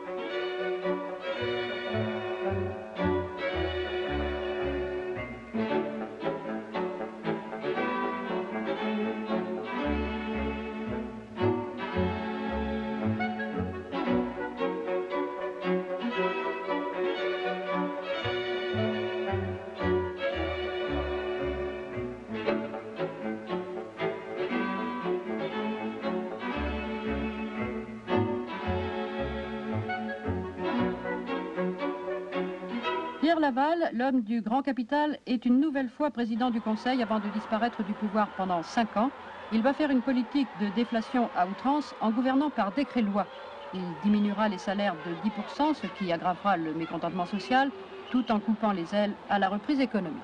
Pierre Laval, l'homme du grand capital, est une nouvelle fois président du Conseil avant de disparaître du pouvoir pendant 5 ans. Il va faire une politique de déflation à outrance en gouvernant par décret-loi. Il diminuera les salaires de 10%, ce qui aggravera le mécontentement social, tout en coupant les ailes à la reprise économique.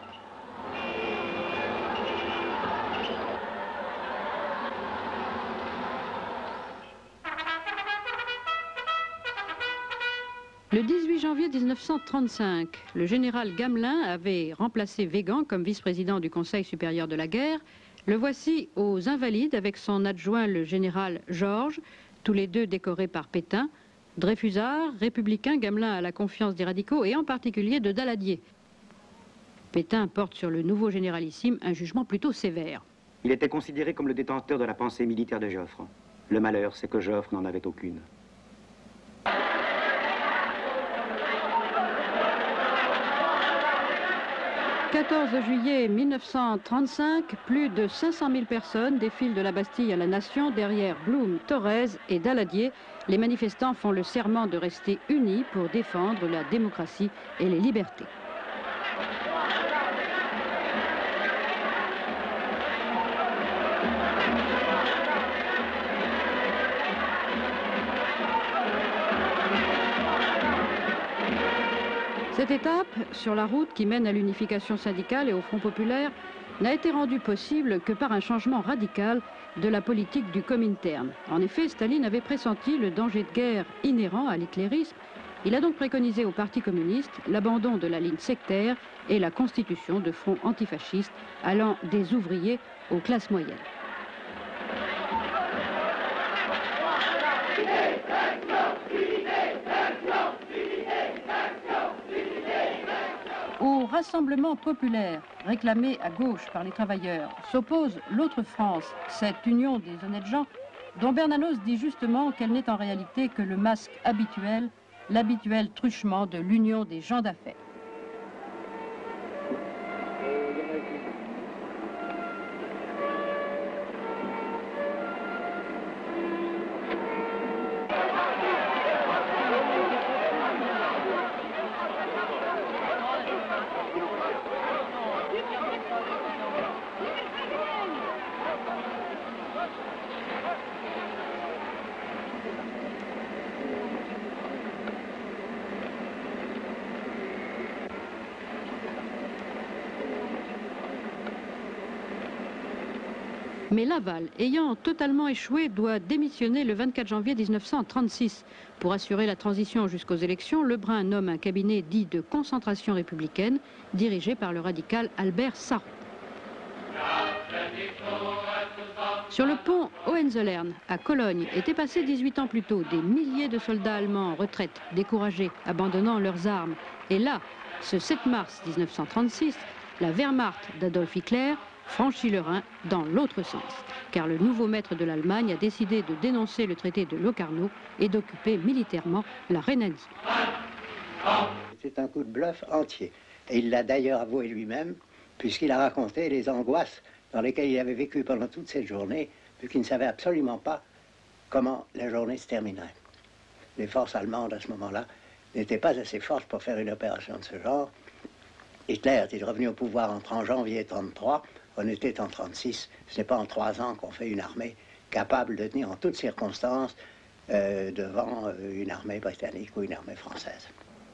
Le 18 janvier 1935, le général Gamelin avait remplacé Végan comme vice-président du Conseil supérieur de la guerre. Le voici aux Invalides avec son adjoint le général Georges, tous les deux décorés par Pétain. Dreyfusard, républicain, Gamelin a la confiance des radicaux et en particulier de Daladier. Pétain porte sur le nouveau généralissime un jugement plutôt sévère. Il était considéré comme le détenteur de la pensée militaire de Joffre. Le malheur, c'est que Joffre n'en avait aucune. 14 juillet 1935, plus de 500 000 personnes défilent de la Bastille à la Nation derrière Blum, Thorez et Daladier. Les manifestants font le serment de rester unis pour défendre la démocratie et les libertés. Cette étape, sur la route qui mène à l'unification syndicale et au Front populaire, n'a été rendue possible que par un changement radical de la politique du Comintern. En effet, Staline avait pressenti le danger de guerre inhérent à l'hitlérisme. Il a donc préconisé au Parti communiste l'abandon de la ligne sectaire et la constitution de fronts antifascistes allant des ouvriers aux classes moyennes. Au rassemblement populaire réclamé à gauche par les travailleurs s'oppose l'autre France, cette union des honnêtes gens, dont Bernanos dit justement qu'elle n'est en réalité que le masque habituel, l'habituel truchement de l'union des gens d'affaires. Mais Laval, ayant totalement échoué, doit démissionner le 24 janvier 1936. Pour assurer la transition jusqu'aux élections, Lebrun nomme un cabinet dit de concentration républicaine, dirigé par le radical Albert Sarraut. Sur le pont Hohenzollern, à Cologne, étaient passés 18 ans plus tôt des milliers de soldats allemands en retraite, découragés, abandonnant leurs armes. Et là, ce 7 mars 1936, la Wehrmacht d'Adolf Hitler franchit le Rhin dans l'autre sens, car le nouveau maître de l'Allemagne a décidé de dénoncer le traité de Locarno et d'occuper militairement la Rhénanie. C'est un coup de bluff entier. Et il l'a d'ailleurs avoué lui-même, puisqu'il a raconté les angoisses dans lesquelles il avait vécu pendant toute cette journée, puisqu'il ne savait absolument pas comment la journée se terminerait. Les forces allemandes, à ce moment-là, n'étaient pas assez fortes pour faire une opération de ce genre. Hitler est revenu au pouvoir en janvier 1933. On était en 1936. Ce n'est pas en 3 ans qu'on fait une armée capable de tenir en toutes circonstances devant une armée britannique ou une armée française.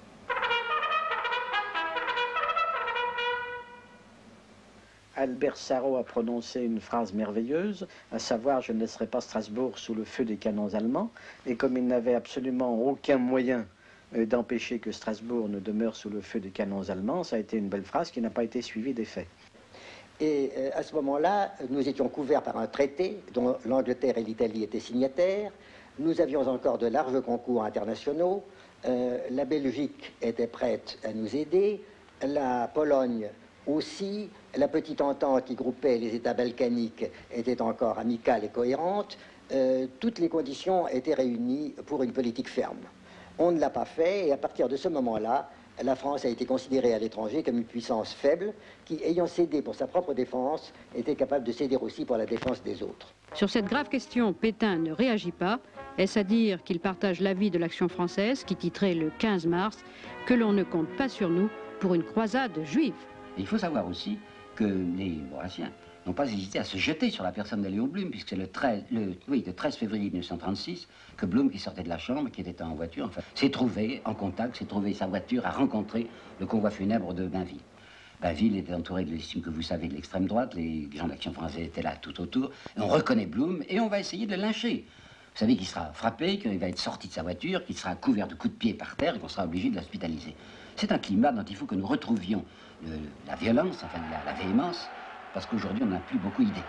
Albert Sarraut a prononcé une phrase merveilleuse, à savoir « Je ne laisserai pas Strasbourg sous le feu des canons allemands ». Et comme il n'avait absolument aucun moyen d'empêcher que Strasbourg ne demeure sous le feu des canons allemands, ça a été une belle phrase qui n'a pas été suivie des faits. Et à ce moment-là, nous étions couverts par un traité dont l'Angleterre et l'Italie étaient signataires. Nous avions encore de larges concours internationaux. La Belgique était prête à nous aider. La Pologne aussi. La petite entente qui groupait les États balkaniques était encore amicale et cohérente. Toutes les conditions étaient réunies pour une politique ferme. On ne l'a pas fait et à partir de ce moment-là, la France a été considérée à l'étranger comme une puissance faible qui, ayant cédé pour sa propre défense, était capable de céder aussi pour la défense des autres. Sur cette grave question, Pétain ne réagit pas. Est-ce à dire qu'il partage l'avis de l'Action française qui titrait le 15 mars que l'on ne compte pas sur nous pour une croisade juive? Et il faut savoir aussi que les Maurassiens n'ont pas hésité à se jeter sur la personne de Léon Blum, puisque c'est le 13 février 1936 que Blum, qui sortait de la chambre, qui était en voiture, enfin, s'est trouvé en contact, s'est trouvé sa voiture, a rencontré le convoi funèbre de Bainville. Bainville était entouré de l'estime que vous savez de l'extrême droite, les gens d'Action française étaient là tout autour, et on reconnaît Blum et on va essayer de le lyncher. Vous savez qu'il sera frappé, qu'il va être sorti de sa voiture, qu'il sera couvert de coups de pied par terre et qu'on sera obligé de l'hospitaliser. C'est un climat dont il faut que nous retrouvions la violence, enfin la véhémence, parce qu'aujourd'hui, on n'a plus beaucoup d'idées.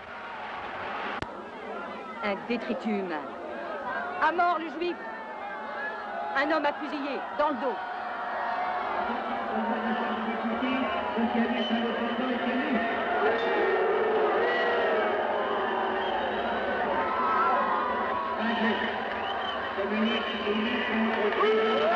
Un détritus humain. À mort le juif. Un homme à fusiller, dans le dos. Communiste,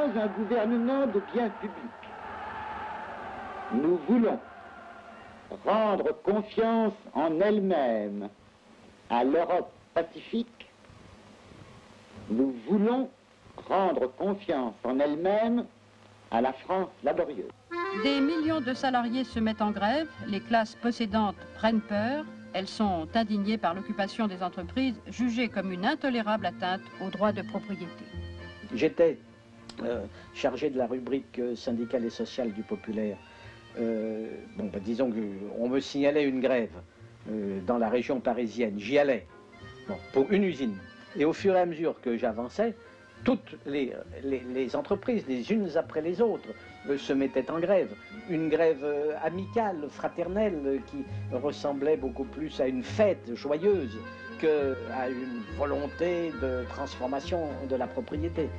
un gouvernement de biens publics. Nous voulons rendre confiance en elle-même à l'Europe pacifique. Nous voulons rendre confiance en elle-même à la France laborieuse. Des millions de salariés se mettent en grève, les classes possédantes prennent peur, elles sont indignées par l'occupation des entreprises, jugées comme une intolérable atteinte aux droits de propriété. J'étais chargé de la rubrique syndicale et sociale du Populaire. Disons qu'on me signalait une grève dans la région parisienne. J'y allais pour une usine. Et au fur et à mesure que j'avançais, toutes les entreprises, les unes après les autres, se mettaient en grève. Une grève amicale, fraternelle, qui ressemblait beaucoup plus à une fête joyeuse qu'à une volonté de transformation de la propriété.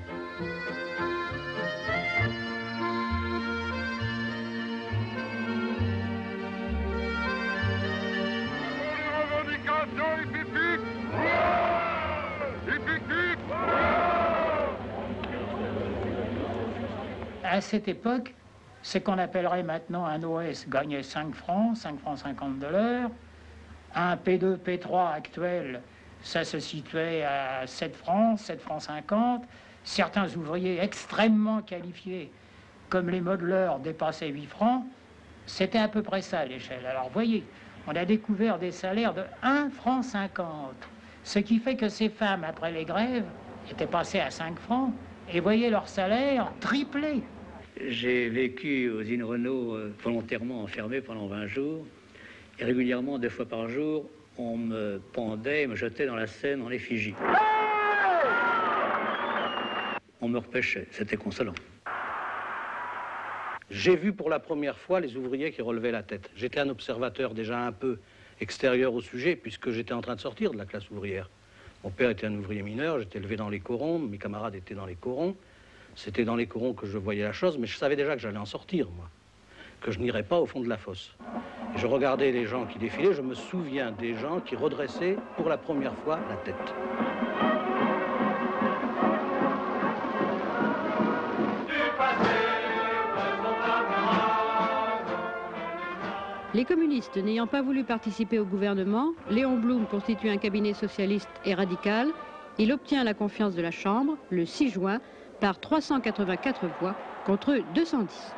À cette époque, ce qu'on appellerait maintenant un OS gagnait 5 francs 50 de l'heure. Un P2, P3 actuel, ça se situait à 7 francs 50. Certains ouvriers extrêmement qualifiés, comme les modeleurs, dépassaient 8 francs. C'était à peu près ça l'échelle. Alors vous voyez, on a découvert des salaires de 1 franc 50. Ce qui fait que ces femmes, après les grèves, étaient passées à 5 francs et voyaient leur salaire tripler. J'ai vécu aux usines Renault volontairement enfermé pendant 20 jours. Et régulièrement, 2 fois par jour, on me pendait et me jetait dans la Seine en effigie. On me repêchait, c'était consolant. J'ai vu pour la première fois les ouvriers qui relevaient la tête. J'étais un observateur déjà un peu extérieur au sujet, puisque j'étais en train de sortir de la classe ouvrière. Mon père était un ouvrier mineur, j'étais élevé dans les corons, mes camarades étaient dans les corons. C'était dans les corons que je voyais la chose, mais je savais déjà que j'allais en sortir, moi, que je n'irais pas au fond de la fosse. Et je regardais les gens qui défilaient, je me souviens des gens qui redressaient pour la première fois la tête. Les communistes n'ayant pas voulu participer au gouvernement, Léon Blum constitue un cabinet socialiste et radical. Il obtient la confiance de la Chambre le 6 juin par 384 voix contre 210.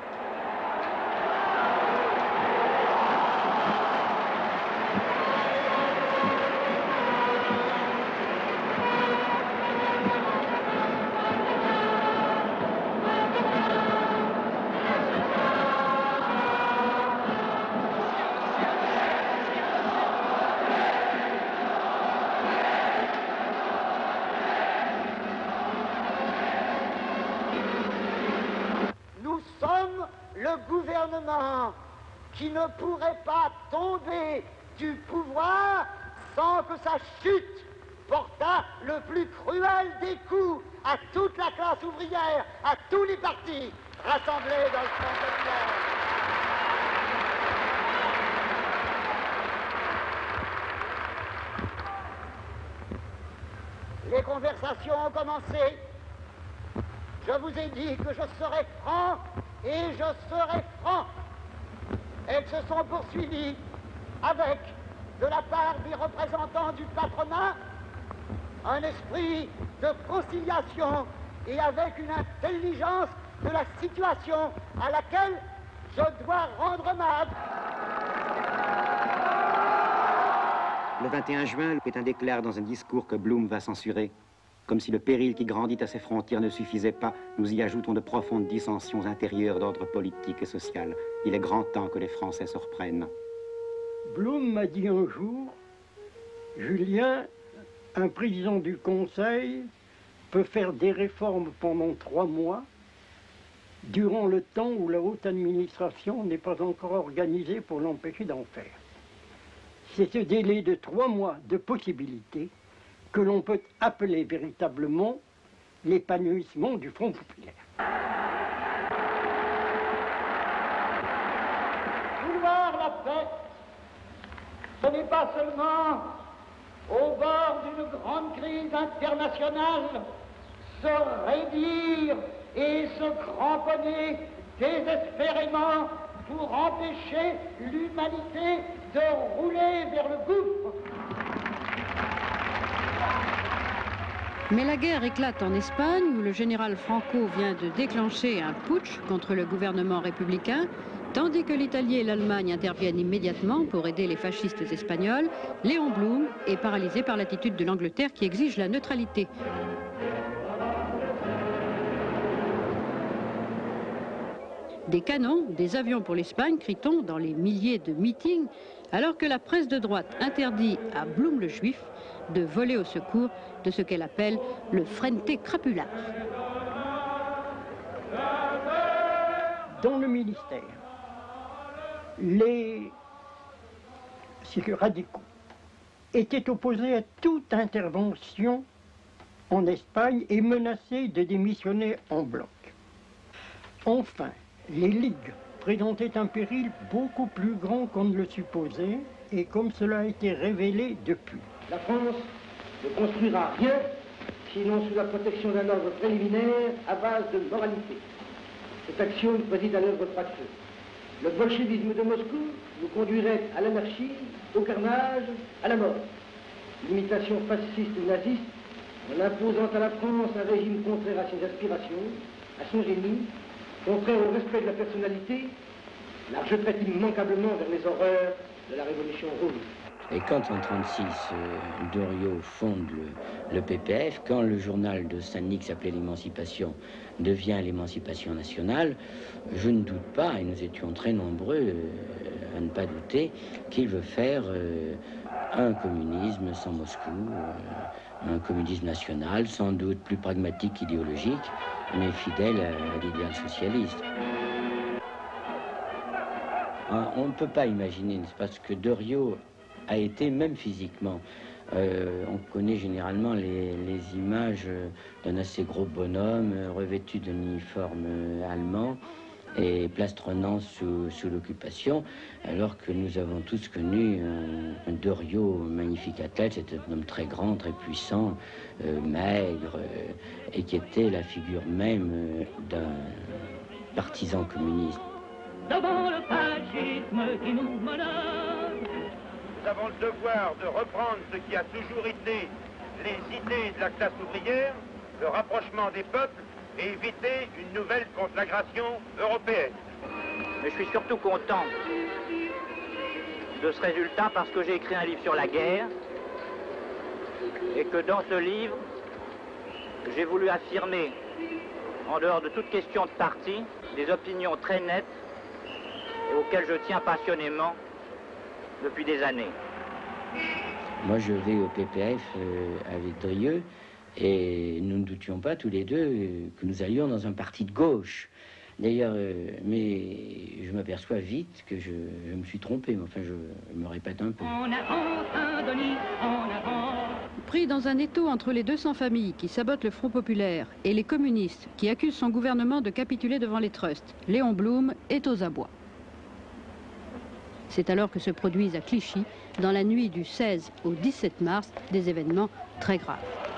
Qui ne pourrait pas tomber du pouvoir sans que sa chute portât le plus cruel des coups à toute la classe ouvrière, à tous les partis rassemblés dans le Front populaire. Les conversations ont commencé. Je vous ai dit que je serais franc et je serai franc. Elles se sont poursuivies avec, de la part des représentants du patronat, un esprit de conciliation et avec une intelligence de la situation à laquelle je dois rendre hommage. Le 21 juin, Pétain déclare dans un discours que Blum va censurer. Comme si le péril qui grandit à ses frontières ne suffisait pas, nous y ajoutons de profondes dissensions intérieures d'ordre politique et social. Il est grand temps que les Français se reprennent. Blum m'a dit un jour, Julien, un président du Conseil peut faire des réformes pendant 3 mois, durant le temps où la haute administration n'est pas encore organisée pour l'empêcher d'en faire. C'est ce délai de 3 mois de possibilité que l'on peut appeler véritablement l'épanouissement du Front populaire. Vouloir la paix, ce n'est pas seulement au bord d'une grande crise internationale se raidir et se cramponner désespérément pour empêcher l'humanité de rouler vers le gouffre. Mais la guerre éclate en Espagne, où le général Franco vient de déclencher un putsch contre le gouvernement républicain. Tandis que l'Italie et l'Allemagne interviennent immédiatement pour aider les fascistes espagnols, Léon Blum est paralysé par l'attitude de l'Angleterre qui exige la neutralité. Des canons, des avions pour l'Espagne, crie-t-on dans les milliers de meetings, alors que la presse de droite interdit à Blum le Juif de voler au secours de ce qu'elle appelle le Frente Crapulard. Dans le ministère, les radicaux étaient opposés à toute intervention en Espagne et menacés de démissionner en bloc. Enfin, les ligues présentaient un péril beaucoup plus grand qu'on ne le supposait, et comme cela a été révélé depuis. La France ne construira rien, sinon sous la protection d'un ordre préliminaire à base de moralité. Cette action préside à l'œuvre pas de feu. Le bolchevisme de Moscou nous conduirait à l'anarchie, au carnage, à la mort. L'imitation fasciste ou naziste, en imposant à la France un régime contraire à ses aspirations, à son génie, contraire au respect de la personnalité, la rejetterait immanquablement vers les horreurs de la Révolution rouge. Et quand en 1936, Doriot fonde le PPF, quand le journal de Saint-Denis qui s'appelait l'Émancipation devient l'Émancipation nationale, je ne doute pas, et nous étions très nombreux à ne pas douter, qu'il veut faire un communisme sans Moscou, un communisme national, sans doute plus pragmatique qu'idéologique, mais fidèle à l'idéal socialiste. On ne peut pas imaginer, n'est-ce pas, ce que Doriot a été, même physiquement. On connaît généralement les images d'un assez gros bonhomme revêtu d'un uniforme allemand et plastronnant sous l'occupation, alors que nous avons tous connu un Doriot magnifique athlète. C'était un homme très grand, très puissant, maigre, et qui était la figure même d'un partisan communiste. Devant le fascisme qui nous menace, nous avons le devoir de reprendre ce qui a toujours été les idées de la classe ouvrière, le rapprochement des peuples et éviter une nouvelle conflagration européenne. Mais je suis surtout content de ce résultat parce que j'ai écrit un livre sur la guerre et que dans ce livre, j'ai voulu affirmer, en dehors de toute question de parti, des opinions très nettes et auxquelles je tiens passionnément depuis des années. Moi, je vais au PPF avec Drieux, et nous ne doutions pas tous les deux que nous allions dans un parti de gauche. D'ailleurs, mais je m'aperçois vite que je me suis trompé, mais enfin, je me répète un peu. En avant, Saint-Denis, en avant. Pris dans un étau entre les 200 familles qui sabotent le Front populaire et les communistes qui accusent son gouvernement de capituler devant les trusts, Léon Blum est aux abois. C'est alors que se produisent à Clichy, dans la nuit du 16 au 17 mars, des événements très graves.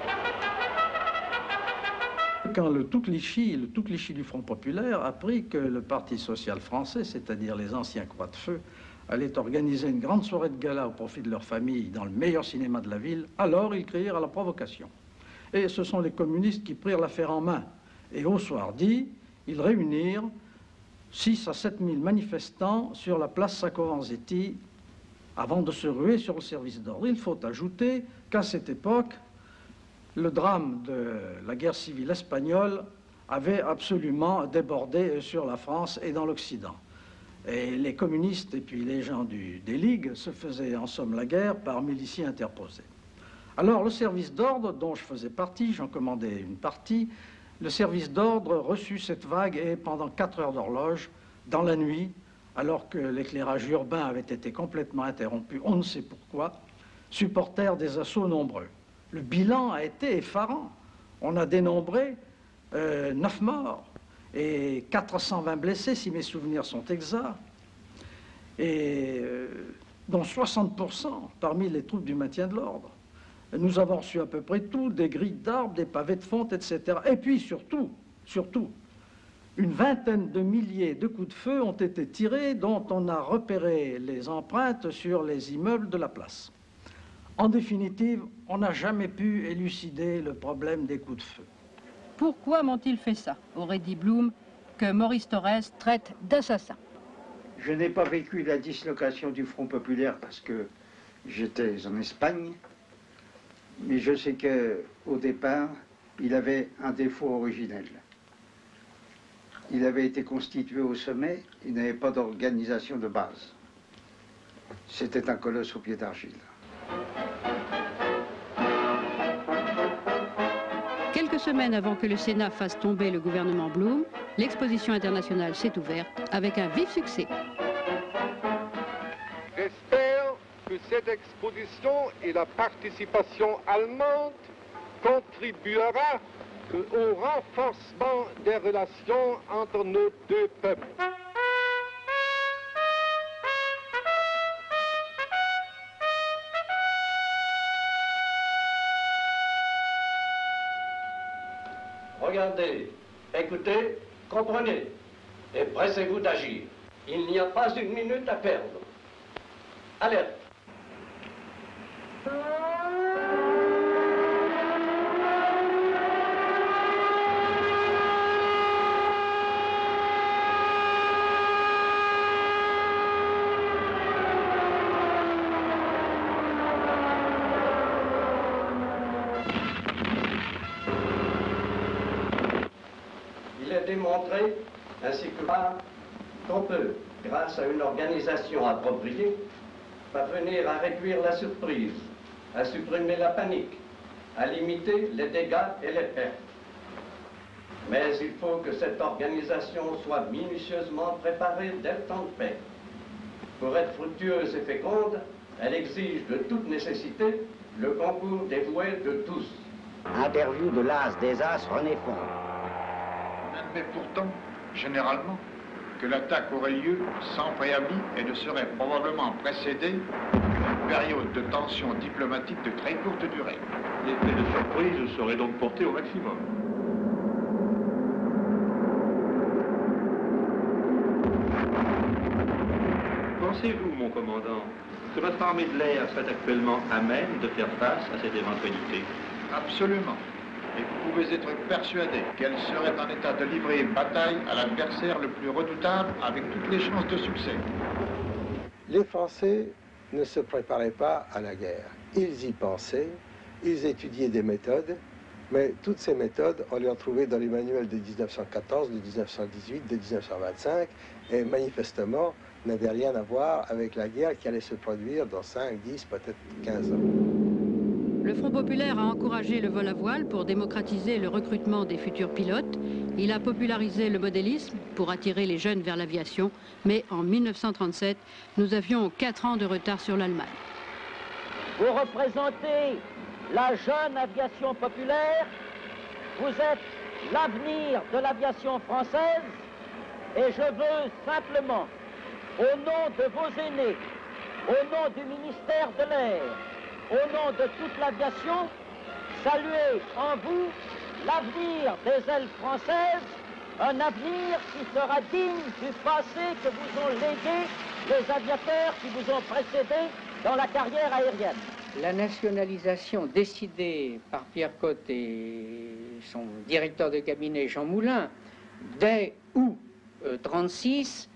Quand le tout Clichy du Front populaire a appris que le Parti social français, c'est-à-dire les anciens Croix de Feu, allait organiser une grande soirée de gala au profit de leur famille dans le meilleur cinéma de la ville, alors ils crièrent à la provocation. Et ce sont les communistes qui prirent l'affaire en main. Et au soir dit, ils réunirent 6 à 7 000 manifestants sur la place Sacco-Vanzetti avant de se ruer sur le service d'ordre. Il faut ajouter qu'à cette époque, le drame de la guerre civile espagnole avait absolument débordé sur la France et dans l'Occident. Et les communistes et puis les gens des ligues se faisaient en somme la guerre par miliciens interposés. Alors le service d'ordre, dont je faisais partie, j'en commandais une partie, le service d'ordre reçut cette vague et pendant 4 heures d'horloge, dans la nuit, alors que l'éclairage urbain avait été complètement interrompu, on ne sait pourquoi, supportèrent des assauts nombreux. Le bilan a été effarant. On a dénombré 9 morts et 420 blessés, si mes souvenirs sont exacts, et dont 60% parmi les troupes du maintien de l'ordre. Nous avons reçu à peu près tout, des grilles d'arbres, des pavés de fonte, etc. Et puis surtout, Une vingtaine de milliers de coups de feu ont été tirés, dont on a repéré les empreintes sur les immeubles de la place. En définitive, on n'a jamais pu élucider le problème des coups de feu. Pourquoi m'ont-ils fait ça, aurait dit Blum, que Maurice Thorez traite d'assassin? Je n'ai pas vécu la dislocation du Front populaire parce que j'étais en Espagne, mais je sais qu'au départ, il avait un défaut originel. Il avait été constitué au sommet, il n'avait pas d'organisation de base. C'était un colosse au pied d'argile. Quelques semaines avant que le Sénat fasse tomber le gouvernement Blum, l'exposition internationale s'est ouverte avec un vif succès. J'espère que cette exposition et la participation allemande contribuera au renforcement des relations entre nos deux peuples. Regardez, écoutez, comprenez, et pressez-vous d'agir. Il n'y a pas une minute à perdre. Alerte! Démontrer, ainsi que qu'on peut, grâce à une organisation appropriée, parvenir à réduire la surprise, à supprimer la panique, à limiter les dégâts et les pertes. Mais il faut que cette organisation soit minutieusement préparée dès le temps de paix. Pour être fructueuse et féconde, elle exige de toute nécessité le concours dévoué de tous. Interview de l'as des as René Font. Mais pourtant, généralement, que l'attaque aurait lieu sans préavis et ne serait probablement précédée d'une période de tension diplomatique de très courte durée. L'effet de surprise serait donc porté au maximum. Pensez-vous, mon commandant, que votre armée de l'air soit actuellement à même de faire face à cette éventualité? Absolument. Et vous pouvez être persuadé qu'elle serait en état de livrer bataille à l'adversaire le plus redoutable avec toutes les chances de succès. Les Français ne se préparaient pas à la guerre. Ils y pensaient, ils étudiaient des méthodes, mais toutes ces méthodes, on les a trouvées dans les manuels de 1914, de 1918, de 1925, et manifestement n'avaient rien à voir avec la guerre qui allait se produire dans 5, 10, peut-être 15 ans. Le Front populaire a encouragé le vol à voile pour démocratiser le recrutement des futurs pilotes. Il a popularisé le modélisme pour attirer les jeunes vers l'aviation. Mais en 1937, nous avions 4 ans de retard sur l'Allemagne. Vous représentez la jeune aviation populaire. Vous êtes l'avenir de l'aviation française. Et je veux simplement, au nom de vos aînés, au nom du ministère de l'Air, au nom de toute l'aviation, saluer en vous l'avenir des ailes françaises, un avenir qui sera digne du passé que vous ont légué les aviateurs qui vous ont précédé dans la carrière aérienne. La nationalisation décidée par Pierre Cotte et son directeur de cabinet Jean Moulin dès août 1936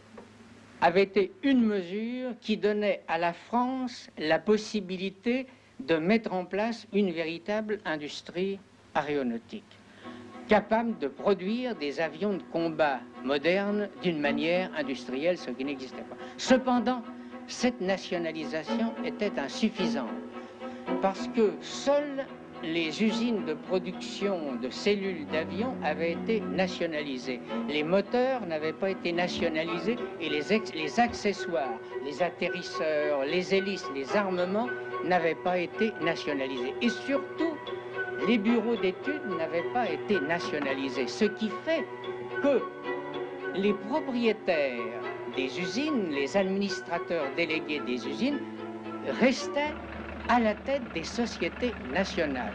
avait été une mesure qui donnait à la France la possibilité de mettre en place une véritable industrie aéronautique, capable de produire des avions de combat modernes d'une manière industrielle, ce qui n'existait pas. Cependant, cette nationalisation était insuffisante, parce que seules les usines de production de cellules d'avions avaient été nationalisées. Les moteurs n'avaient pas été nationalisés et les accessoires, les atterrisseurs, les hélices, les armements n'avaient pas été nationalisés. Et surtout, les bureaux d'études n'avaient pas été nationalisés. Ce qui fait que les propriétaires des usines, les administrateurs délégués des usines, restaient à la tête des sociétés nationales.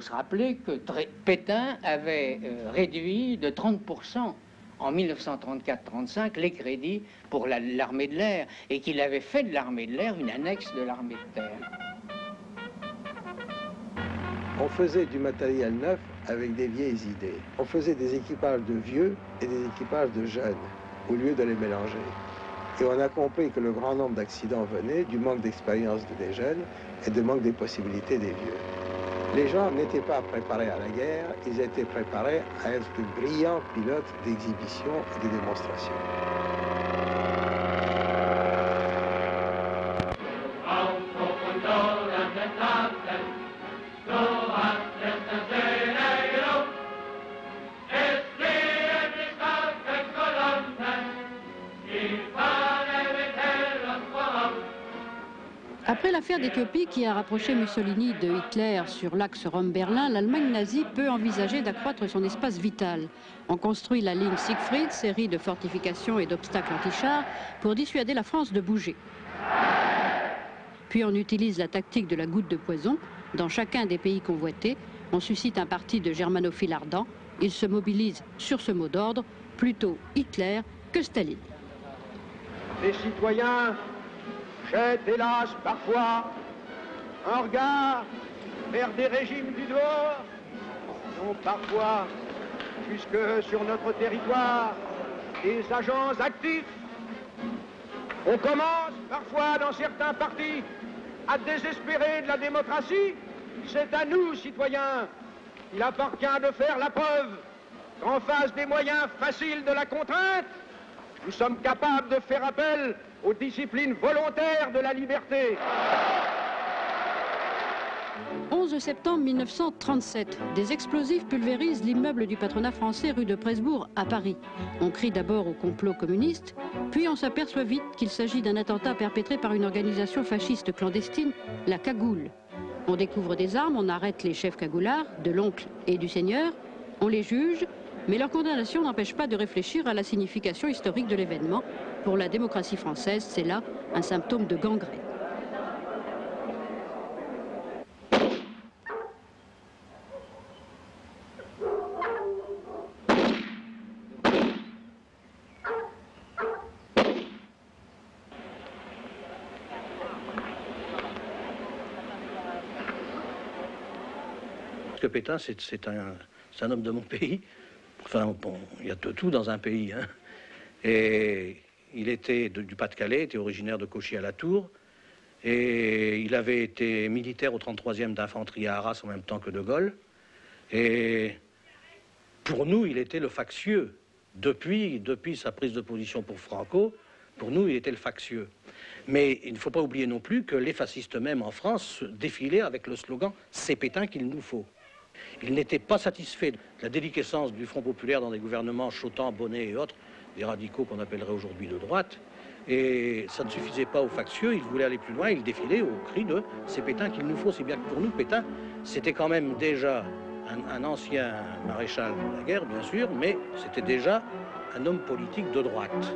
se rappeler que Pétain avait réduit de 30% en 1934-35 les crédits pour l'armée de l'air et qu'il avait fait de l'armée de l'air une annexe de l'armée de terre. On faisait du matériel neuf avec des vieilles idées. On faisait des équipages de vieux et des équipages de jeunes, au lieu de les mélanger. Et on a compris que le grand nombre d'accidents venait du manque d'expérience des jeunes et du manque des possibilités des vieux. Les gens n'étaient pas préparés à la guerre, ils étaient préparés à être de brillants pilotes d'exhibition et de démonstration. Après l'affaire d'Éthiopie qui a rapproché Mussolini de Hitler sur l'axe Rome-Berlin, l'Allemagne nazie peut envisager d'accroître son espace vital. On construit la ligne Siegfried, série de fortifications et d'obstacles anti-chars, pour dissuader la France de bouger. Puis on utilise la tactique de la goutte de poison. Dans chacun des pays convoités, on suscite un parti de germanophiles ardents. Ils se mobilisent sur ce mot d'ordre, plutôt Hitler que Staline. Les citoyens jettent hélas parfois un regard vers des régimes du dehors, dont parfois, puisque sur notre territoire, des agents actifs. On commence parfois dans certains partis à désespérer de la démocratie. C'est à nous, citoyens, qu'il appartient de faire la preuve qu'en face des moyens faciles de la contrainte, nous sommes capables de faire appel aux disciplines volontaires de la liberté. 11 septembre 1937, des explosifs pulvérisent l'immeuble du patronat français rue de Presbourg à Paris. On crie d'abord au complot communiste, puis on s'aperçoit vite qu'il s'agit d'un attentat perpétré par une organisation fasciste clandestine, la Cagoule. On découvre des armes, on arrête les chefs cagoulards, de l'oncle et du seigneur, on les juge, mais leur condamnation n'empêche pas de réfléchir à la signification historique de l'événement. Pour la démocratie française, c'est là un symptôme de gangrène. Parce que Pétain, c'est un homme de mon pays. Enfin, bon, il y a de tout dans un pays. Hein. Et il était du Pas-de-Calais, était originaire de Cauchy-à-la-Tour. Et il avait été militaire au 33e d'infanterie à Arras en même temps que De Gaulle. Et pour nous, il était le factieux. Depuis sa prise de position pour Franco, pour nous, il était le factieux. Mais il ne faut pas oublier non plus que les fascistes même en France défilaient avec le slogan « C'est Pétain qu'il nous faut ». Il n'était pas satisfait de la déliquescence du Front populaire dans des gouvernements Chotan, Bonnet et autres, des radicaux qu'on appellerait aujourd'hui de droite. Et ça ne suffisait pas aux factieux, il voulait aller plus loin, il défilait au cri de « c'est Pétain qu'il nous faut ». C'est bien que pour nous, Pétain, c'était quand même déjà un ancien maréchal de la guerre, bien sûr, mais c'était déjà un homme politique de droite.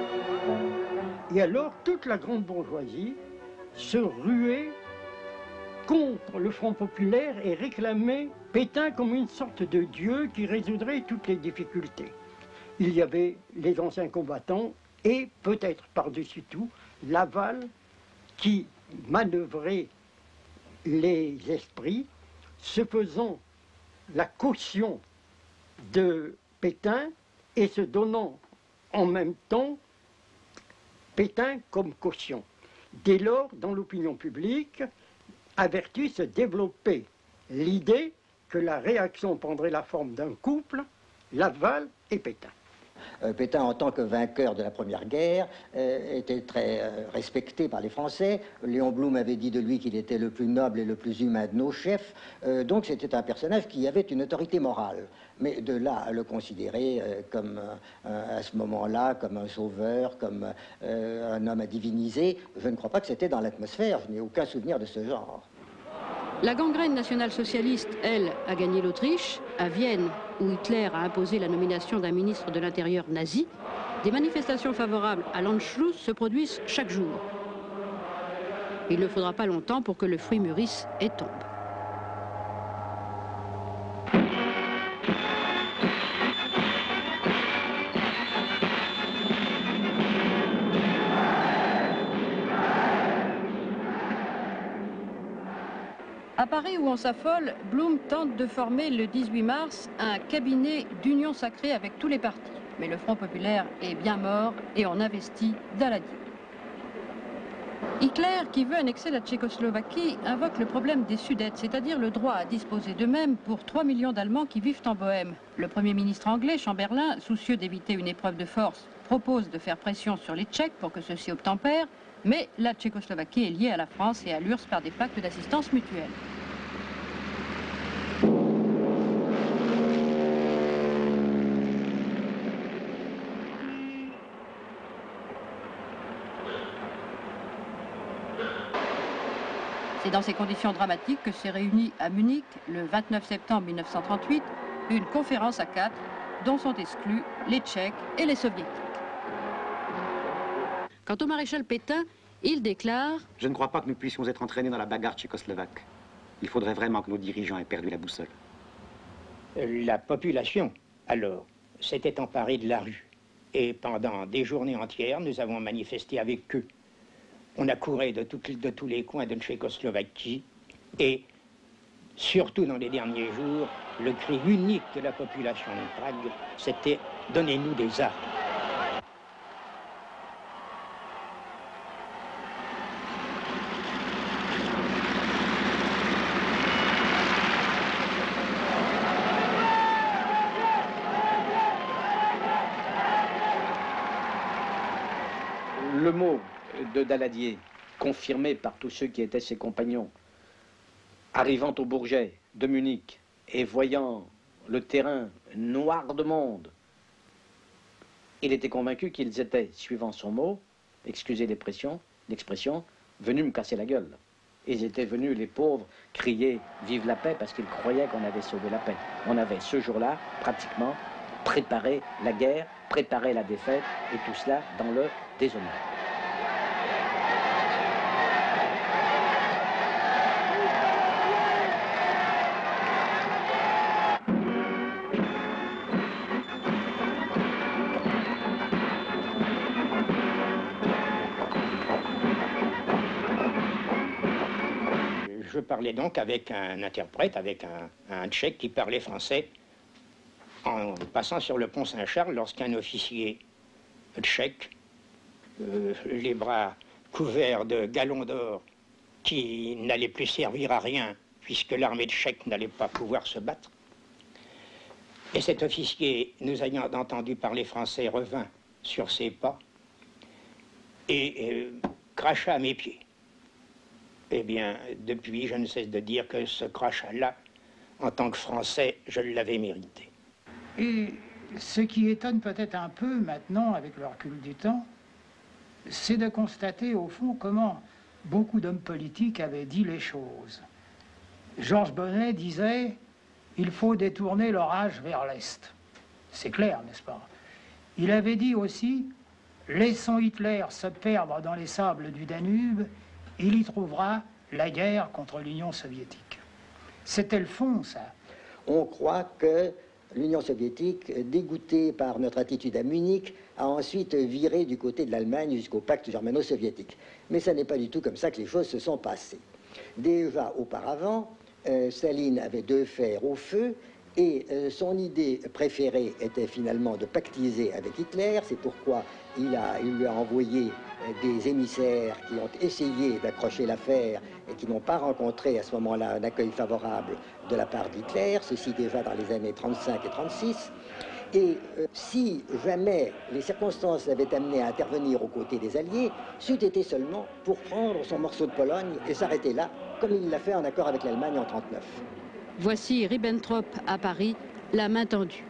Et alors, toute la grande bourgeoisie se ruait contre le Front populaire et réclamait Pétain comme une sorte de dieu qui résoudrait toutes les difficultés. Il y avait les anciens combattants et peut-être par-dessus tout Laval qui manœuvrait les esprits, se faisant la caution de Pétain et se donnant en même temps Pétain comme caution. Dès lors, dans l'opinion publique, a vertu se développer l'idée que la réaction prendrait la forme d'un couple, Laval et Pétain. Pétain, en tant que vainqueur de la Première Guerre, était très respecté par les Français. Léon Blum avait dit de lui qu'il était le plus noble et le plus humain de nos chefs. Donc c'était un personnage qui avait une autorité morale. Mais de là à le considérer comme, à ce moment-là, comme un sauveur, comme un homme à diviniser, je ne crois pas que c'était dans l'atmosphère. Je n'ai aucun souvenir de ce genre. La gangrène nationale-socialiste, elle, a gagné l'Autriche. À Vienne, où Hitler a imposé la nomination d'un ministre de l'Intérieur nazi, des manifestations favorables à l'Anschluss se produisent chaque jour. Il ne faudra pas longtemps pour que le fruit mûrisse et tombe. À Paris, où on s'affole, Blum tente de former le 18 mars un cabinet d'union sacrée avec tous les partis. Mais le Front populaire est bien mort et on investit Daladier. Hitler, qui veut annexer la Tchécoslovaquie, invoque le problème des Sudètes, c'est-à-dire le droit à disposer d'eux-mêmes pour 3 millions d'Allemands qui vivent en Bohème. Le Premier ministre anglais, Chamberlain, soucieux d'éviter une épreuve de force, propose de faire pression sur les Tchèques pour que ceux-ci obtempèrent, mais la Tchécoslovaquie est liée à la France et à l'URSS par des pactes d'assistance mutuelle. C'est dans ces conditions dramatiques que s'est réunie à Munich, le 29 septembre 1938, une conférence à 4, dont sont exclus les Tchèques et les Soviétiques. Quant au maréchal Pétain, il déclare « Je ne crois pas que nous puissions être entraînés dans la bagarre tchécoslovaque. Il faudrait vraiment que nos dirigeants aient perdu la boussole. » La population, alors, s'était emparée de la rue. Et pendant des journées entières, nous avons manifesté avec eux. On a couru de tous les coins de Tchécoslovaquie et, surtout dans les derniers jours, le cri unique de la population de Prague, c'était « Donnez-nous des armes ». Le mot de Daladier, confirmé par tous ceux qui étaient ses compagnons, arrivant au Bourget de Munich et voyant le terrain noir de monde, il était convaincu qu'ils étaient, suivant son mot, excusez l'expression, venus me casser la gueule. Ils étaient venus, les pauvres, crier « Vive la paix » parce qu'ils croyaient qu'on avait sauvé la paix. On avait ce jour-là, pratiquement, préparé la guerre, préparé la défaite, et tout cela dans le déshonneur. Je parlais donc avec un interprète, avec un Tchèque qui parlait français, en passant sur le pont Saint-Charles lorsqu'un officier tchèque, les bras couverts de galons d'or, qui n'allait plus servir à rien puisque l'armée tchèque n'allait pas pouvoir se battre. Et cet officier, nous ayant entendu parler français, revint sur ses pas et cracha à mes pieds. Eh bien, depuis, je ne cesse de dire que ce crachat-là, en tant que Français, je l'avais mérité. Et ce qui étonne peut-être un peu maintenant, avec le recul du temps, c'est de constater au fond comment beaucoup d'hommes politiques avaient dit les choses. Georges Bonnet disait « Il faut détourner l'orage vers l'Est ». C'est clair, n'est-ce pas? Il avait dit aussi « Laissons Hitler se perdre dans les sables du Danube, il y trouvera la guerre contre l'Union soviétique ». C'était le fond, ça. On croit que l'Union soviétique, dégoûtée par notre attitude à Munich, a ensuite viré du côté de l'Allemagne jusqu'au pacte germano-soviétique. Mais ça n'est pas du tout comme ça que les choses se sont passées. Déjà auparavant, Staline avait deux fers au feu, et son idée préférée était finalement de pactiser avec Hitler. C'est pourquoi il lui a envoyé des émissaires qui ont essayé d'accrocher l'affaire et qui n'ont pas rencontré à ce moment-là un accueil favorable de la part d'Hitler, ceci déjà dans les années 35 et 36. Et si jamais les circonstances l'avaient amené à intervenir aux côtés des Alliés, c'eût été seulement pour prendre son morceau de Pologne et s'arrêter là, comme il l'a fait en accord avec l'Allemagne en 1939. Voici Ribbentrop à Paris, la main tendue.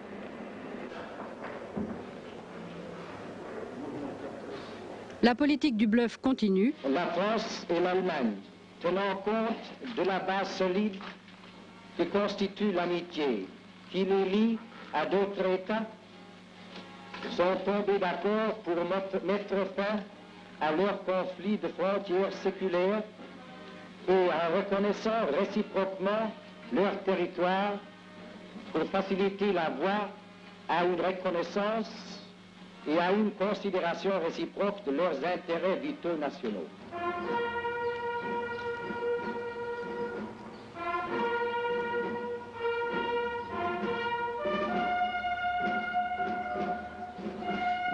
La politique du bluff continue. La France et l'Allemagne, tenant compte de la base solide que constitue l'amitié qui les lie à d'autres États, sont tombés d'accord pour mettre fin à leur conflit de frontières séculaires et en reconnaissant réciproquement leur territoire pour faciliter la voie à une reconnaissance et à une considération réciproque de leurs intérêts vitaux nationaux.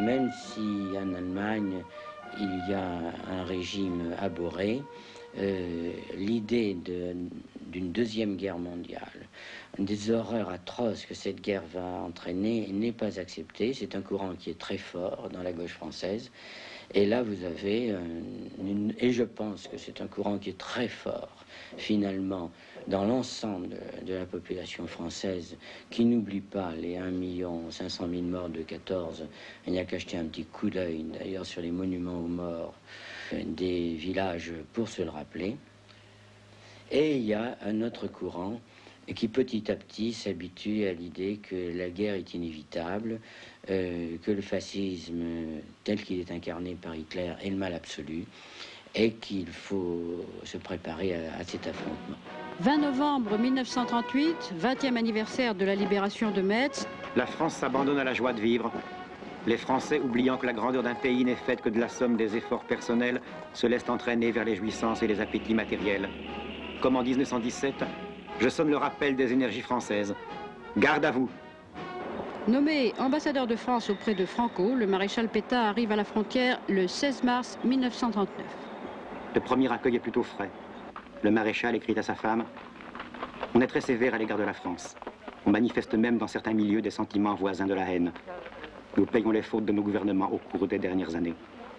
même si en Allemagne il y a un régime abhorré, l'idée d'une deuxième guerre mondiale, des horreurs atroces que cette guerre va entraîner, n'est pas acceptée. C'est un courant qui est très fort dans la gauche française. Et là, vous avez, et je pense que c'est un courant qui est très fort, finalement, dans l'ensemble de la population française, qui n'oublie pas les 1 500 000 morts de 14. Il n'y a qu'à jeter un petit coup d'œil, d'ailleurs, sur les monuments aux morts des villages pour se le rappeler. Et il y a un autre courant qui petit à petit s'habitue à l'idée que la guerre est inévitable, que le fascisme tel qu'il est incarné par Hitler est le mal absolu et qu'il faut se préparer à cet affrontement. 20 novembre 1938, 20e anniversaire de la libération de Metz. La France s'abandonne à la joie de vivre. Les Français, oubliant que la grandeur d'un pays n'est faite que de la somme des efforts personnels, se laissent entraîner vers les jouissances et les appétits matériels. Comme en 1917, je sonne le rappel des énergies françaises. Garde à vous! Nommé ambassadeur de France auprès de Franco, le maréchal Pétain arrive à la frontière le 16 mars 1939. Le premier accueil est plutôt frais. Le maréchal écrit à sa femme « On est très sévère à l'égard de la France. On manifeste même dans certains milieux des sentiments voisins de la haine. Nous payons les fautes de nos gouvernements au cours des dernières années. »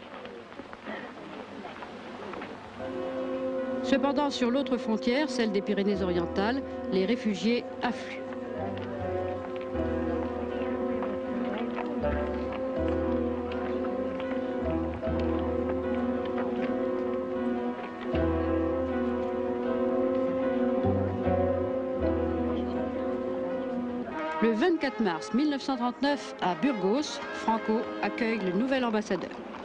Cependant, sur l'autre frontière, celle des Pyrénées-Orientales, les réfugiés affluent. Le 24 mars 1939, à Burgos, Franco accueille le nouvel ambassadeur.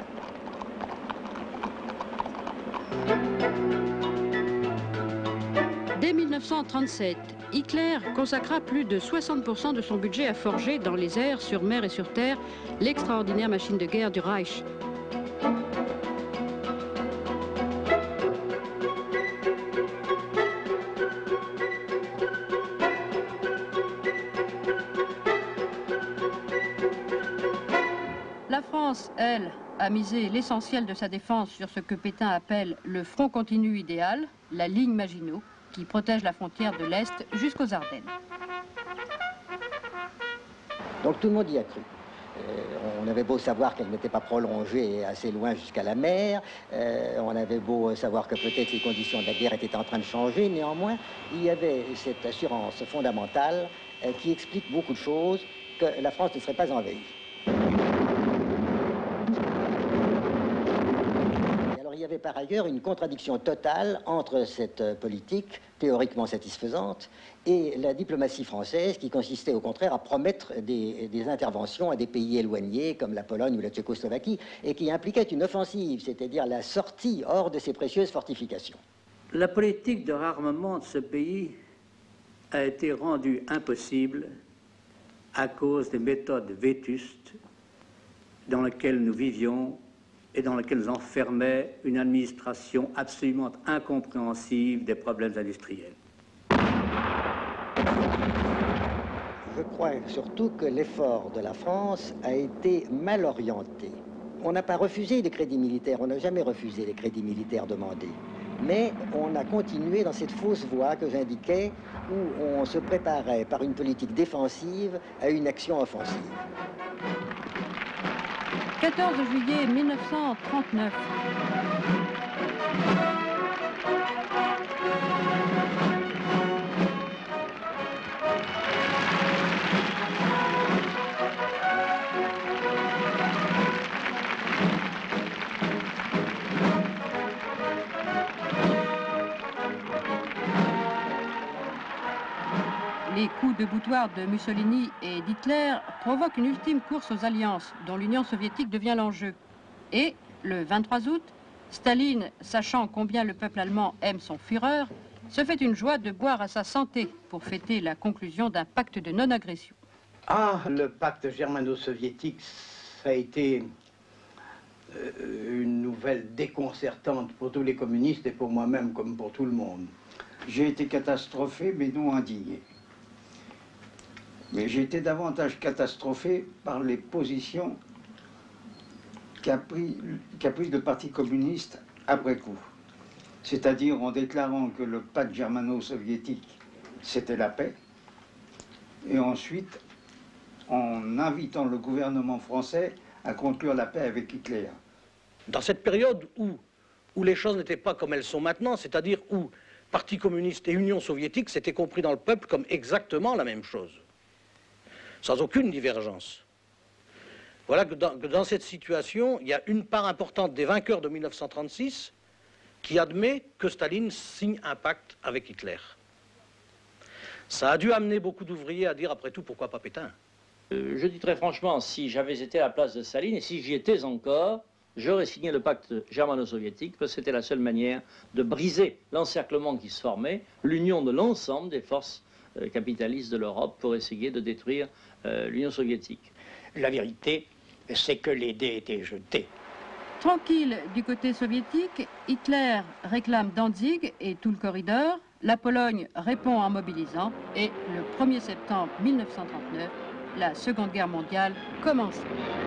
Dès 1937, Hitler consacra plus de 60% de son budget à forger dans les airs, sur mer et sur terre, l'extraordinaire machine de guerre du Reich. La France, elle, a misé l'essentiel de sa défense sur ce que Pétain appelle le front continu idéal, la ligne Maginot, qui protège la frontière de l'Est jusqu'aux Ardennes. Donc tout le monde y a cru. On avait beau savoir qu'elle n'était pas prolongée assez loin jusqu'à la mer, on avait beau savoir que peut-être les conditions de la guerre étaient en train de changer, néanmoins, il y avait cette assurance fondamentale qui explique beaucoup de choses, que la France ne serait pas envahie. Il y avait par ailleurs une contradiction totale entre cette politique théoriquement satisfaisante et la diplomatie française qui consistait au contraire à promettre des interventions à des pays éloignés comme la Pologne ou la Tchécoslovaquie et qui impliquait une offensive, c'est-à-dire la sortie hors de ces précieuses fortifications. La politique de réarmement de ce pays a été rendue impossible à cause des méthodes vétustes dans lesquelles nous vivions et dans lequel nous enfermait une administration absolument incompréhensive des problèmes industriels. Je crois surtout que l'effort de la France a été mal orienté. On n'a pas refusé les crédits militaires, on n'a jamais refusé les crédits militaires demandés. Mais on a continué dans cette fausse voie que j'indiquais, où on se préparait par une politique défensive à une action offensive. 14 juillet 1939. Les coups de boutoir de Mussolini et d'Hitler provoquent une ultime course aux alliances, dont l'Union soviétique devient l'enjeu. Et, le 23 août, Staline, sachant combien le peuple allemand aime son Führer, se fait une joie de boire à sa santé pour fêter la conclusion d'un pacte de non-agression. Ah, le pacte germano-soviétique, ça a été une nouvelle déconcertante pour tous les communistes et pour moi-même comme pour tout le monde. J'ai été catastrophé, mais non indigné. Mais j'ai été davantage catastrophé par les positions qu'a pris le Parti communiste après coup. C'est-à-dire en déclarant que le pacte germano-soviétique, c'était la paix, et ensuite en invitant le gouvernement français à conclure la paix avec Hitler. Dans cette période où les choses n'étaient pas comme elles sont maintenant, c'est-à-dire où Parti communiste et Union soviétique s'étaient compris dans le peuple comme exactement la même chose, sans aucune divergence. Voilà que dans cette situation, il y a une part importante des vainqueurs de 1936 qui admet que Staline signe un pacte avec Hitler. Ça a dû amener beaucoup d'ouvriers à dire, après tout, pourquoi pas Pétain? Je dis très franchement, si j'avais été à la place de Staline, et si j'y étais encore, j'aurais signé le pacte germano-soviétique, parce que c'était la seule manière de briser l'encerclement qui se formait, l'union de l'ensemble des forces capitalistes de l'Europe pour essayer de détruire l'Union soviétique. La vérité, c'est que les dés étaient jetés. Tranquille du côté soviétique, Hitler réclame Danzig et tout le corridor. La Pologne répond en mobilisant et le 1er septembre 1939, la Seconde Guerre mondiale commence.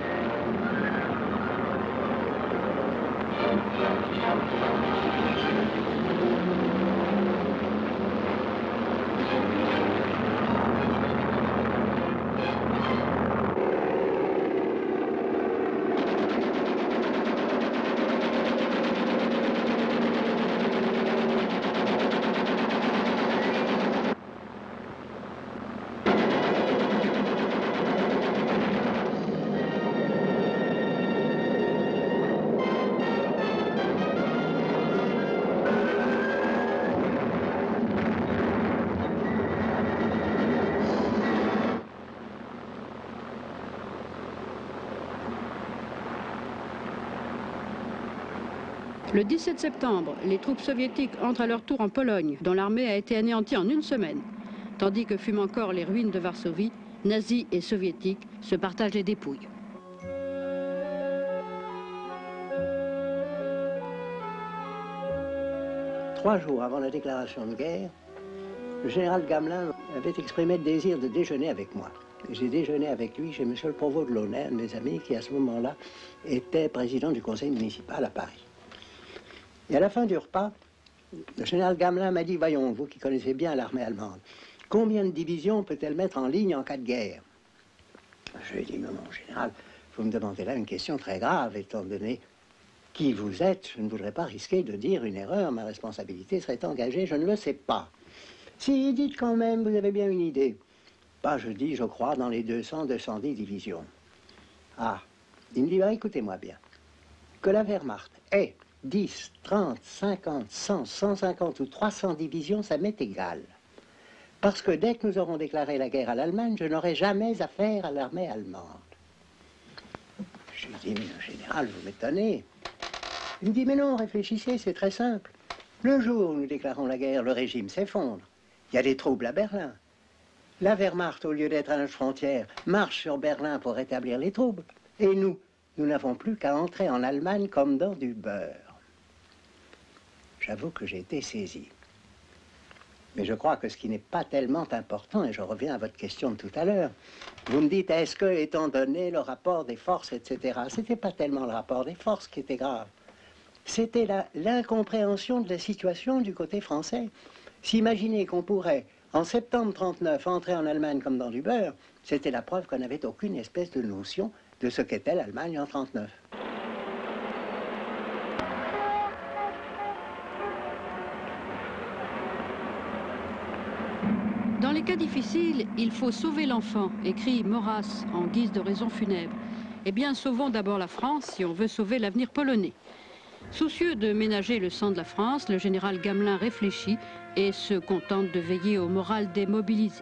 Le 17 septembre, les troupes soviétiques entrent à leur tour en Pologne, dont l'armée a été anéantie en une semaine. Tandis que fument encore les ruines de Varsovie, nazis et soviétiques se partagent les dépouilles. Trois jours avant la déclaration de guerre, le général Gamelin avait exprimé le désir de déjeuner avec moi. J'ai déjeuné avec lui chez M. le Provost de Launay, un de mes amis qui à ce moment-là était président du conseil municipal à Paris. Et à la fin du repas, le général Gamelin m'a dit, voyons, vous qui connaissez bien l'armée allemande, combien de divisions peut-elle mettre en ligne en cas de guerre? Je lui ai dit, mais mon général, vous me demandez là une question très grave, étant donné qui vous êtes, je ne voudrais pas risquer de dire une erreur, ma responsabilité serait engagée, je ne le sais pas. Si, dites quand même, vous avez bien une idée. Bah, je dis, je crois, dans les 200-210 divisions. Ah, il me dit, bah, écoutez-moi bien, que la Wehrmacht ait 10, 30, 50, 100, 150 ou 300 divisions, ça m'est égal. Parce que dès que nous aurons déclaré la guerre à l'Allemagne, je n'aurai jamais affaire à l'armée allemande. Je lui dis, mais général, vous m'étonnez. Il me dit, mais non, réfléchissez, c'est très simple. Le jour où nous déclarons la guerre, le régime s'effondre. Il y a des troubles à Berlin. La Wehrmacht, au lieu d'être à notre frontière, marche sur Berlin pour rétablir les troubles. Et nous n'avons plus qu'à entrer en Allemagne comme dans du beurre. J'avoue que j'ai été saisi. Mais je crois que ce qui n'est pas tellement important, et je reviens à votre question de tout à l'heure, vous me dites, est-ce que, étant donné le rapport des forces, etc., c'était pas tellement le rapport des forces qui était grave. C'était l'incompréhension de la situation du côté français. S'imaginer qu'on pourrait, en septembre 1939, entrer en Allemagne comme dans du beurre, c'était la preuve qu'on n'avait aucune espèce de notion de ce qu'était l'Allemagne en 1939. Dans les cas difficiles, il faut sauver l'enfant, écrit Maurras en guise de raison funèbre. Eh bien, sauvons d'abord la France si on veut sauver l'avenir polonais. Soucieux de ménager le sang de la France, le général Gamelin réfléchit et se contente de veiller au moral des mobilisés.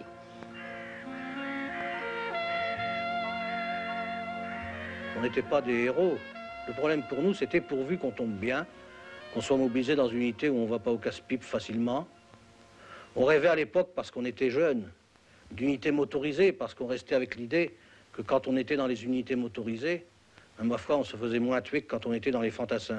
On n'était pas des héros. Le problème pour nous, c'était pourvu qu'on tombe bien, qu'on soit mobilisé dans une unité où on ne va pas au casse-pipe facilement. On rêvait à l'époque, parce qu'on était jeunes, d'unités motorisées, parce qu'on restait avec l'idée que quand on était dans les unités motorisées, ma foi, on se faisait moins tuer que quand on était dans les fantassins.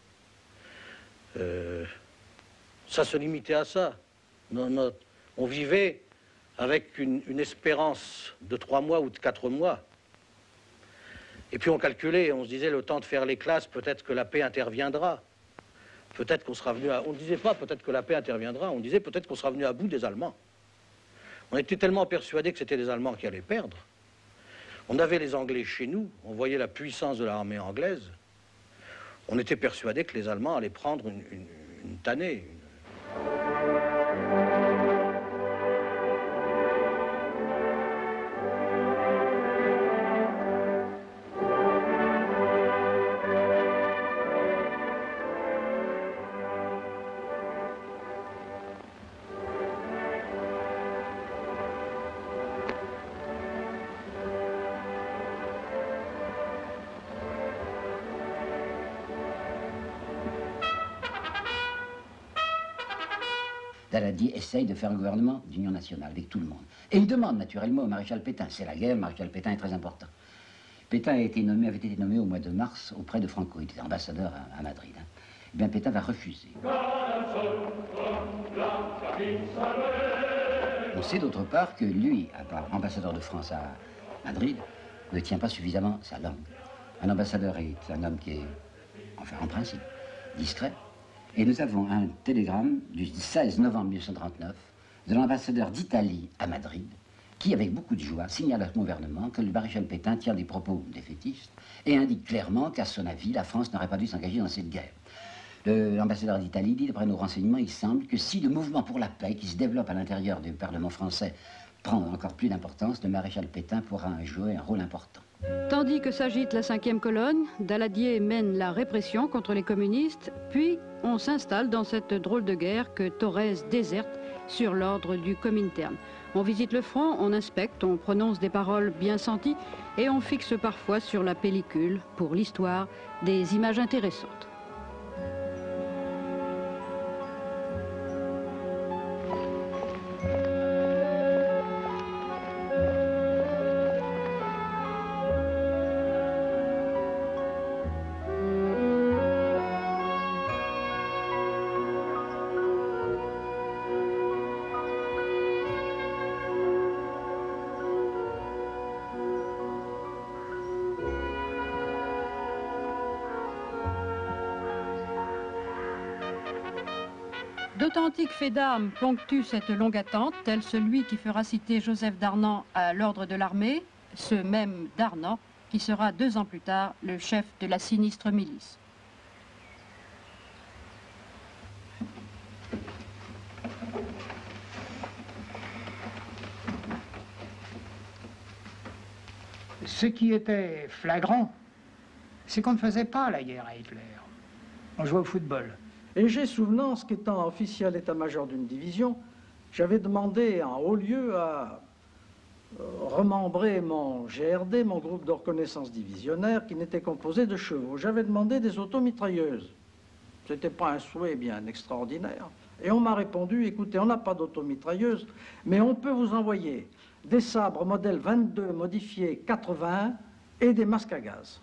Ça se limitait à ça. On vivait avec une espérance de 3 mois ou de 4 mois. Et puis on calculait, on se disait, le temps de faire les classes, peut-être que la paix interviendra. Peut-être qu'on sera venu à... On ne disait pas peut-être que la paix interviendra, on disait peut-être qu'on sera venu à bout des Allemands. On était tellement persuadés que c'était les Allemands qui allaient perdre. On avait les Anglais chez nous, on voyait la puissance de l'armée anglaise. On était persuadés que les Allemands allaient prendre une tannée. Daladier essaye de faire un gouvernement d'union nationale avec tout le monde. Et il demande naturellement au maréchal Pétain. C'est la guerre, le maréchal Pétain est très important. Pétain avait été nommé au mois de mars auprès de Franco. Il était ambassadeur à Madrid. Hein. Eh bien, Pétain va refuser. On sait d'autre part que lui, ambassadeur de France à Madrid, ne tient pas suffisamment sa langue. Un ambassadeur est un homme qui est, enfin en principe, discret. Et nous avons un télégramme du 16 novembre 1939 de l'ambassadeur d'Italie à Madrid qui, avec beaucoup de joie, signale à son gouvernement que le maréchal Pétain tient des propos défaitistes et indique clairement qu'à son avis, la France n'aurait pas dû s'engager dans cette guerre. L'ambassadeur d'Italie dit, d'après nos renseignements, il semble que si le mouvement pour la paix qui se développe à l'intérieur du Parlement français prend encore plus d'importance, le maréchal Pétain pourra jouer un rôle important. Tandis que s'agite la 5e colonne, Daladier mène la répression contre les communistes, puis on s'installe dans cette drôle de guerre que Torres déserte sur l'ordre du Comintern. On visite le front, on inspecte, on prononce des paroles bien senties et on fixe parfois sur la pellicule, pour l'histoire, des images intéressantes. D'authentiques faits d'armes ponctuent cette longue attente, tel celui qui fera citer Joseph Darnand à l'ordre de l'armée, ce même Darnand qui sera 2 ans plus tard le chef de la sinistre milice. Ce qui était flagrant, c'est qu'on ne faisait pas la guerre à Hitler. On jouait au football. Et j'ai souvenance qu'étant officier à l'état-major d'une division, j'avais demandé en haut lieu à remembrer mon GRD, mon groupe de reconnaissance divisionnaire, qui n'était composé de chevaux. J'avais demandé des automitrailleuses. Ce n'était pas un souhait bien extraordinaire. Et on m'a répondu, écoutez, on n'a pas d'automitrailleuse, mais on peut vous envoyer des sabres modèle 22 modifiés 81 et des masques à gaz.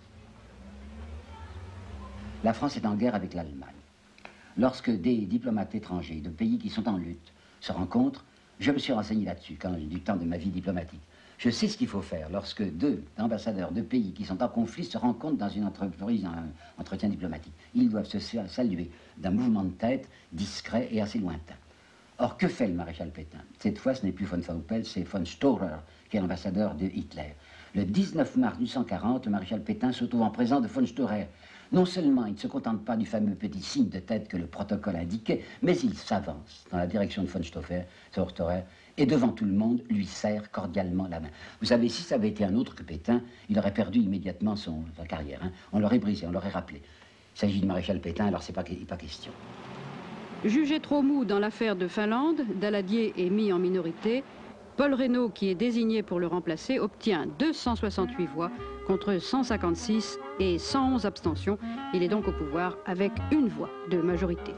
La France est en guerre avec l'Allemagne. Lorsque des diplomates étrangers de pays qui sont en lutte se rencontrent, je me suis renseigné là-dessus du temps de ma vie diplomatique. Je sais ce qu'il faut faire lorsque 2 ambassadeurs de pays qui sont en conflit se rencontrent dans une entreprise, un entretien diplomatique. Ils doivent se saluer d'un mouvement de tête discret et assez lointain. Or, que fait le maréchal Pétain? Cette fois, ce n'est plus von Faupel, c'est von Storer, qui est l'ambassadeur de Hitler. Le 19 mars 1840, le maréchal Pétain se trouve en présence de von Storer. Non seulement il ne se contente pas du fameux petit signe de tête que le protocole indiquait, mais il s'avance dans la direction de von Storer et devant tout le monde lui serre cordialement la main. Vous savez, si ça avait été un autre que Pétain, il aurait perdu immédiatement sa carrière. Hein. On l'aurait brisé, on l'aurait rappelé. Il s'agit du maréchal Pétain, alors c'est pas question. Jugé trop mou dans l'affaire de Finlande, Daladier est mis en minorité. Paul Reynaud, qui est désigné pour le remplacer, obtient 268 voix contre 156 et 111 abstentions. Il est donc au pouvoir avec 1 voix de majorité.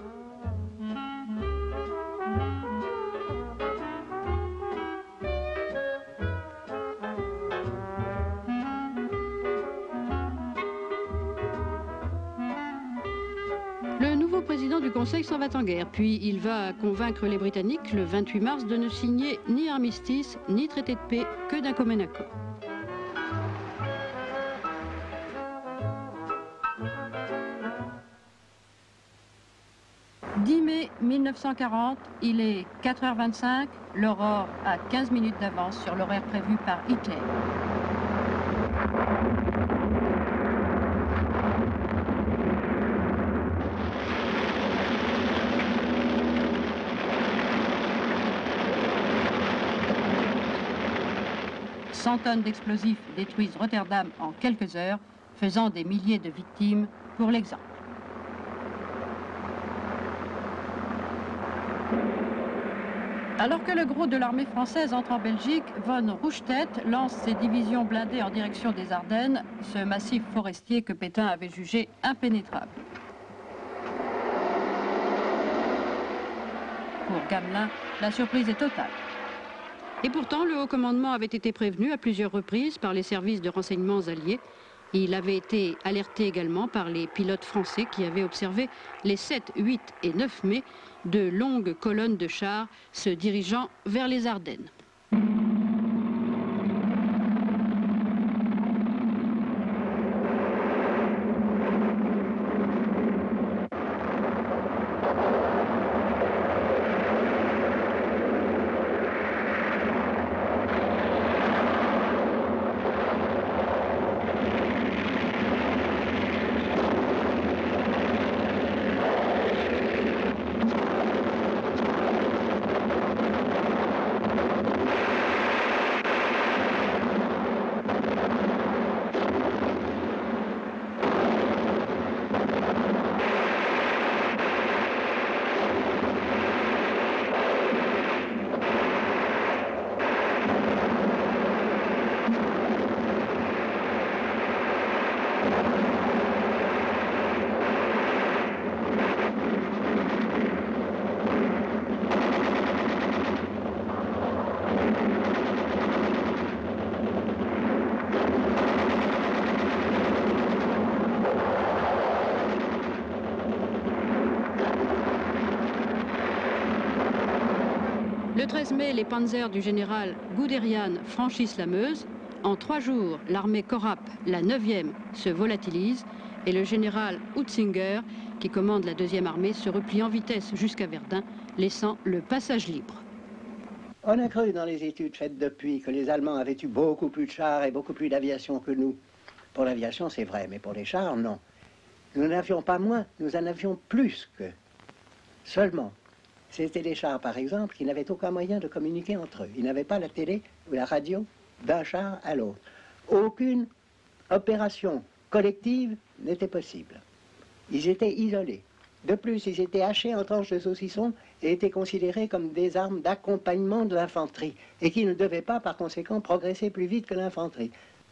Le nouveau président du Conseil s'en va en guerre, puis il va convaincre les Britanniques le 28 mars de ne signer ni armistice, ni traité de paix, que d'un commun accord. 10 mai 1940, il est 4h25, l'aurore a 15 minutes d'avance sur l'horaire prévu par Hitler. « 100 tonnes d'explosifs détruisent Rotterdam en quelques heures, faisant des milliers de victimes pour l'exemple. Alors que le gros de l'armée française entre en Belgique, von Rundstedt lance ses divisions blindées en direction des Ardennes, ce massif forestier que Pétain avait jugé impénétrable. Pour Gamelin, la surprise est totale. Et pourtant, le haut commandement avait été prévenu à plusieurs reprises par les services de renseignements alliés. Il avait été alerté également par les pilotes français qui avaient observé les 7, 8 et 9 mai de longues colonnes de chars se dirigeant vers les Ardennes. Le 13 mai, les panzers du général Guderian franchissent la Meuse. En 3 jours, l'armée Korap, la 9e, se volatilise et le général Hutzinger, qui commande la 2e armée, se replie en vitesse jusqu'à Verdun, laissant le passage libre. On a cru dans les études faites depuis que les Allemands avaient eu beaucoup plus de chars et beaucoup plus d'aviation que nous. Pour l'aviation, c'est vrai, mais pour les chars, non. Nous n'avions pas moins, nous en avions plus que. Seulement, c'était des chars, par exemple, qui n'avaient aucun moyen de communiquer entre eux. Ils n'avaient pas la télé ou la radio d'un char à l'autre. Aucune opération collective n'était possible. Ils étaient isolés. De plus, ils étaient hachés en tranches de saucisson et étaient considérés comme des armes d'accompagnement de l'infanterie, et qui ne devaient pas, par conséquent, progresser plus vite que l'infanterie.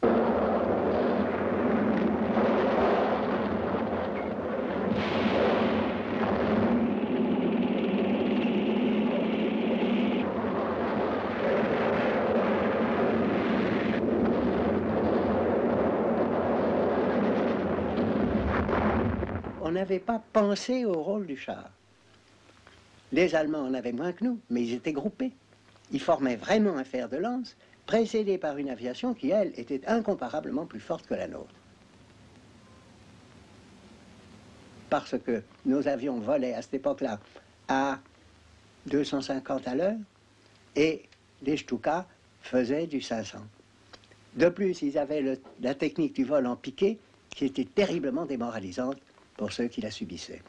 On n'avait pas pensé au rôle du char. Les Allemands en avaient moins que nous, mais ils étaient groupés. Ils formaient vraiment un fer de lance, précédé par une aviation qui, elle, était incomparablement plus forte que la nôtre. Parce que nos avions volaient à cette époque-là à 250 à l'heure et les Stuka faisaient du 500. De plus, ils avaient la technique du vol en piqué qui était terriblement démoralisante pour ceux qui la subissaient.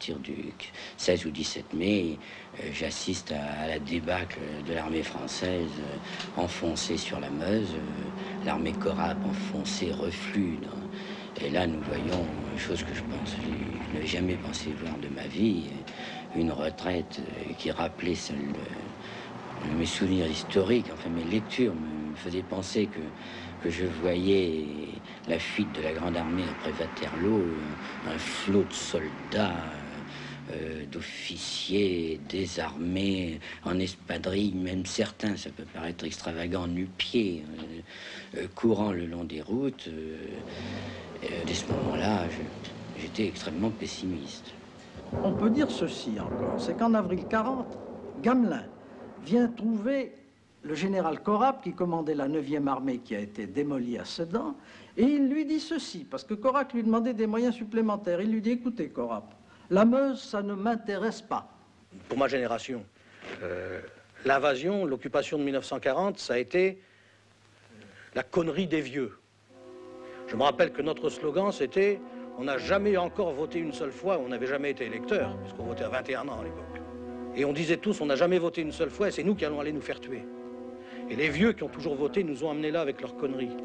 partir du 16 ou 17 mai, j'assiste à la débâcle de l'armée française enfoncée sur la Meuse, l'armée Corap enfoncée, reflue. Et là, nous voyons une chose que je n'avais jamais pensé voir de ma vie, une retraite qui rappelait mes souvenirs historiques, enfin mes lectures me faisaient penser que je voyais la fuite de la Grande Armée après Waterloo, un flot de soldats, d'officiers désarmés, en espadrille, même certains, ça peut paraître extravagant, nu-pieds, courant le long des routes. Dès ce moment-là, j'étais extrêmement pessimiste. On peut dire ceci encore, c'est qu'en avril 40, Gamelin vient trouver le général Corap qui commandait la 9e armée qui a été démolie à Sedan, et il lui dit ceci, parce que Corap lui demandait des moyens supplémentaires. Il lui dit, écoutez Corap, la Meuse, ça ne m'intéresse pas. Pour ma génération, l'invasion, l'occupation de 1940, ça a été la connerie des vieux. Je me rappelle que notre slogan, c'était « On n'a jamais encore voté une seule fois, on n'avait jamais été électeur, puisqu'on votait à 21 ans à l'époque. Et on disait tous, on n'a jamais voté une seule fois, et c'est nous qui allons aller nous faire tuer. » Et les vieux qui ont toujours voté nous ont amenés là avec leurs conneries.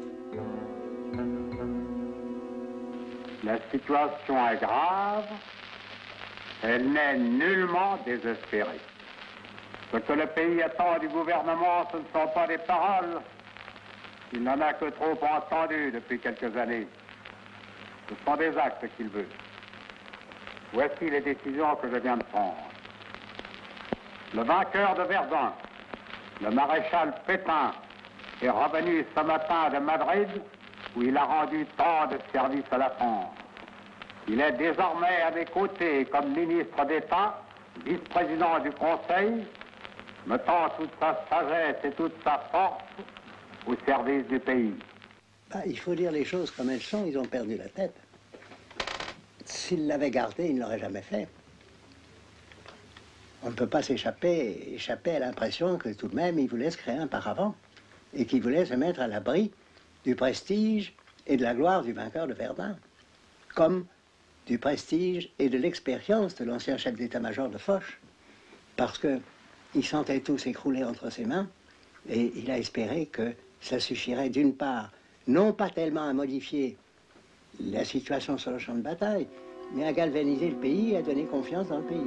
La situation est grave, elle n'est nullement désespérée. Ce que le pays attend du gouvernement, ce ne sont pas des paroles. Il n'en a que trop entendu depuis quelques années. Ce sont des actes qu'il veut. Voici les décisions que je viens de prendre. Le vainqueur de Verdun, le maréchal Pétain, est revenu ce matin de Madrid, où il a rendu tant de services à la France. Il est désormais à mes côtés comme ministre d'État, vice-président du Conseil, mettant toute sa sagesse et toute sa force au service du pays. Il faut dire les choses comme elles sont, ils ont perdu la tête. S'ils l'avaient gardée, ils ne l'auraient jamais fait. On ne peut pas échapper à l'impression que tout de même, ils voulaient se créer un paravent et qu'ils voulaient se mettre à l'abri du prestige et de la gloire du vainqueur de Verdun, comme du prestige et de l'expérience de l'ancien chef d'état-major de Foch, parce qu'ils sentaient tout s'écrouler entre ses mains, et il a espéré que ça suffirait d'une part, non pas tellement à modifier la situation sur le champ de bataille, mais à galvaniser le pays et à donner confiance dans le pays.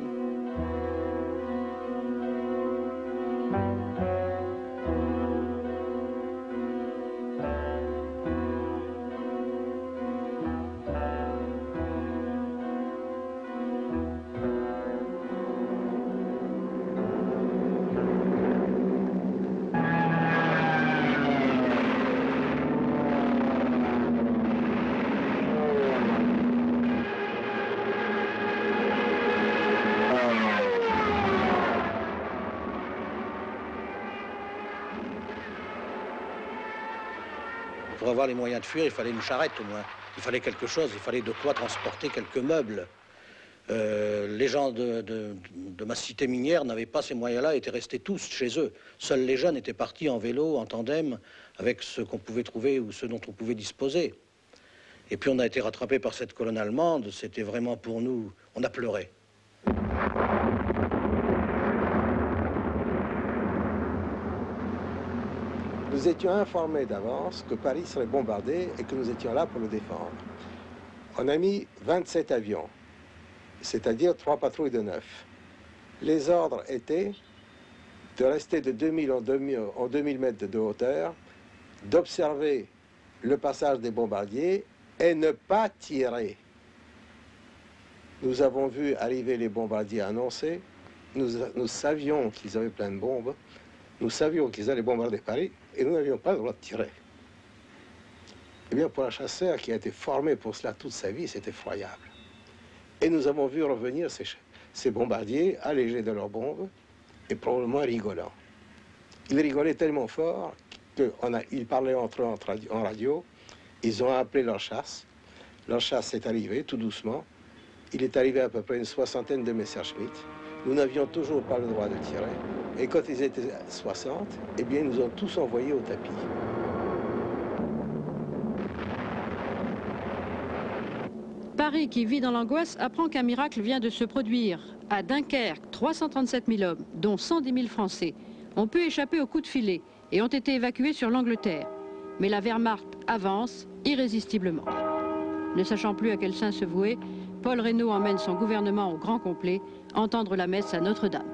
Pour avoir les moyens de fuir, il fallait une charrette au moins. Il fallait quelque chose, il fallait de quoi transporter quelques meubles. Les gens de ma cité minière n'avaient pas ces moyens-là, étaient restés tous chez eux. Seuls les jeunes étaient partis en vélo, en tandem, avec ce qu'on pouvait trouver ou ce dont on pouvait disposer. Et puis on a été rattrapés par cette colonne allemande, c'était vraiment pour nous, on a pleuré. Nous étions informés d'avance que Paris serait bombardé et que nous étions là pour le défendre. On a mis 27 avions, c'est-à-dire 3 patrouilles de 9. Les ordres étaient de rester de 2000 en 2000 mètres de hauteur, d'observer le passage des bombardiers et ne pas tirer. Nous avons vu arriver les bombardiers annoncés, nous savions qu'ils avaient plein de bombes, nous savions qu'ils allaient bombarder Paris et nous n'avions pas le droit de tirer. Eh bien, pour un chasseur qui a été formé pour cela toute sa vie, c'est effroyable. Et nous avons vu revenir ces bombardiers allégés de leurs bombes et probablement rigolant. Ils rigolaient tellement fort qu'ils parlaient entre eux en radio. Ils ont appelé leur chasse. Leur chasse est arrivée tout doucement. Il est arrivé à peu près une 60aine de Messerschmitt. Nous n'avions toujours pas le droit de tirer. Et quand ils étaient 60, eh bien, ils nous ont tous envoyés au tapis. Paris Paris, qui vit dans l'angoisse, apprend qu'un miracle vient de se produire. À Dunkerque, 337 000 hommes, dont 110 000 Français, ont pu échapper au coup de filet et ont été évacués sur l'Angleterre. Mais la Wehrmacht avance irrésistiblement. Ne sachant plus à quel saint se vouer, Paul Reynaud emmène son gouvernement au grand complet entendre la messe à Notre-Dame.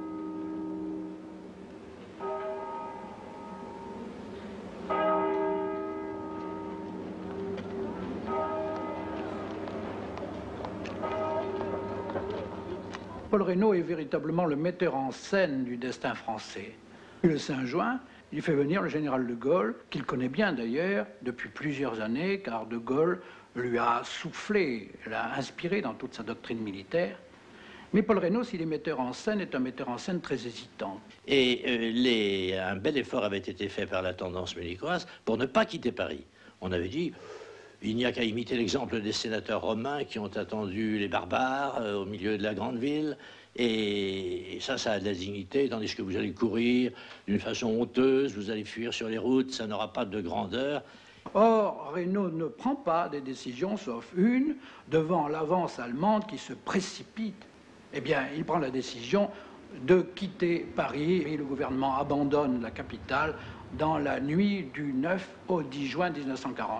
Paul Reynaud est véritablement le metteur en scène du destin français. Le 5 juin, il fait venir le général de Gaulle, qu'il connaît bien d'ailleurs depuis plusieurs années, car de Gaulle lui a soufflé, l'a inspiré dans toute sa doctrine militaire. Mais Paul Reynaud, s'il est metteur en scène, est un metteur en scène très hésitant. Et un bel effort avait été fait par la tendance munichoise pour ne pas quitter Paris. On avait dit, il n'y a qu'à imiter l'exemple des sénateurs romains qui ont attendu les barbares au milieu de la grande ville. Et ça a de la dignité, tandis que vous allez courir d'une façon honteuse, vous allez fuir sur les routes, ça n'aura pas de grandeur. Or, Reynaud ne prend pas des décisions, sauf une, devant l'avance allemande qui se précipite. Eh bien, il prend la décision de quitter Paris et le gouvernement abandonne la capitale dans la nuit du 9 au 10 juin 1940.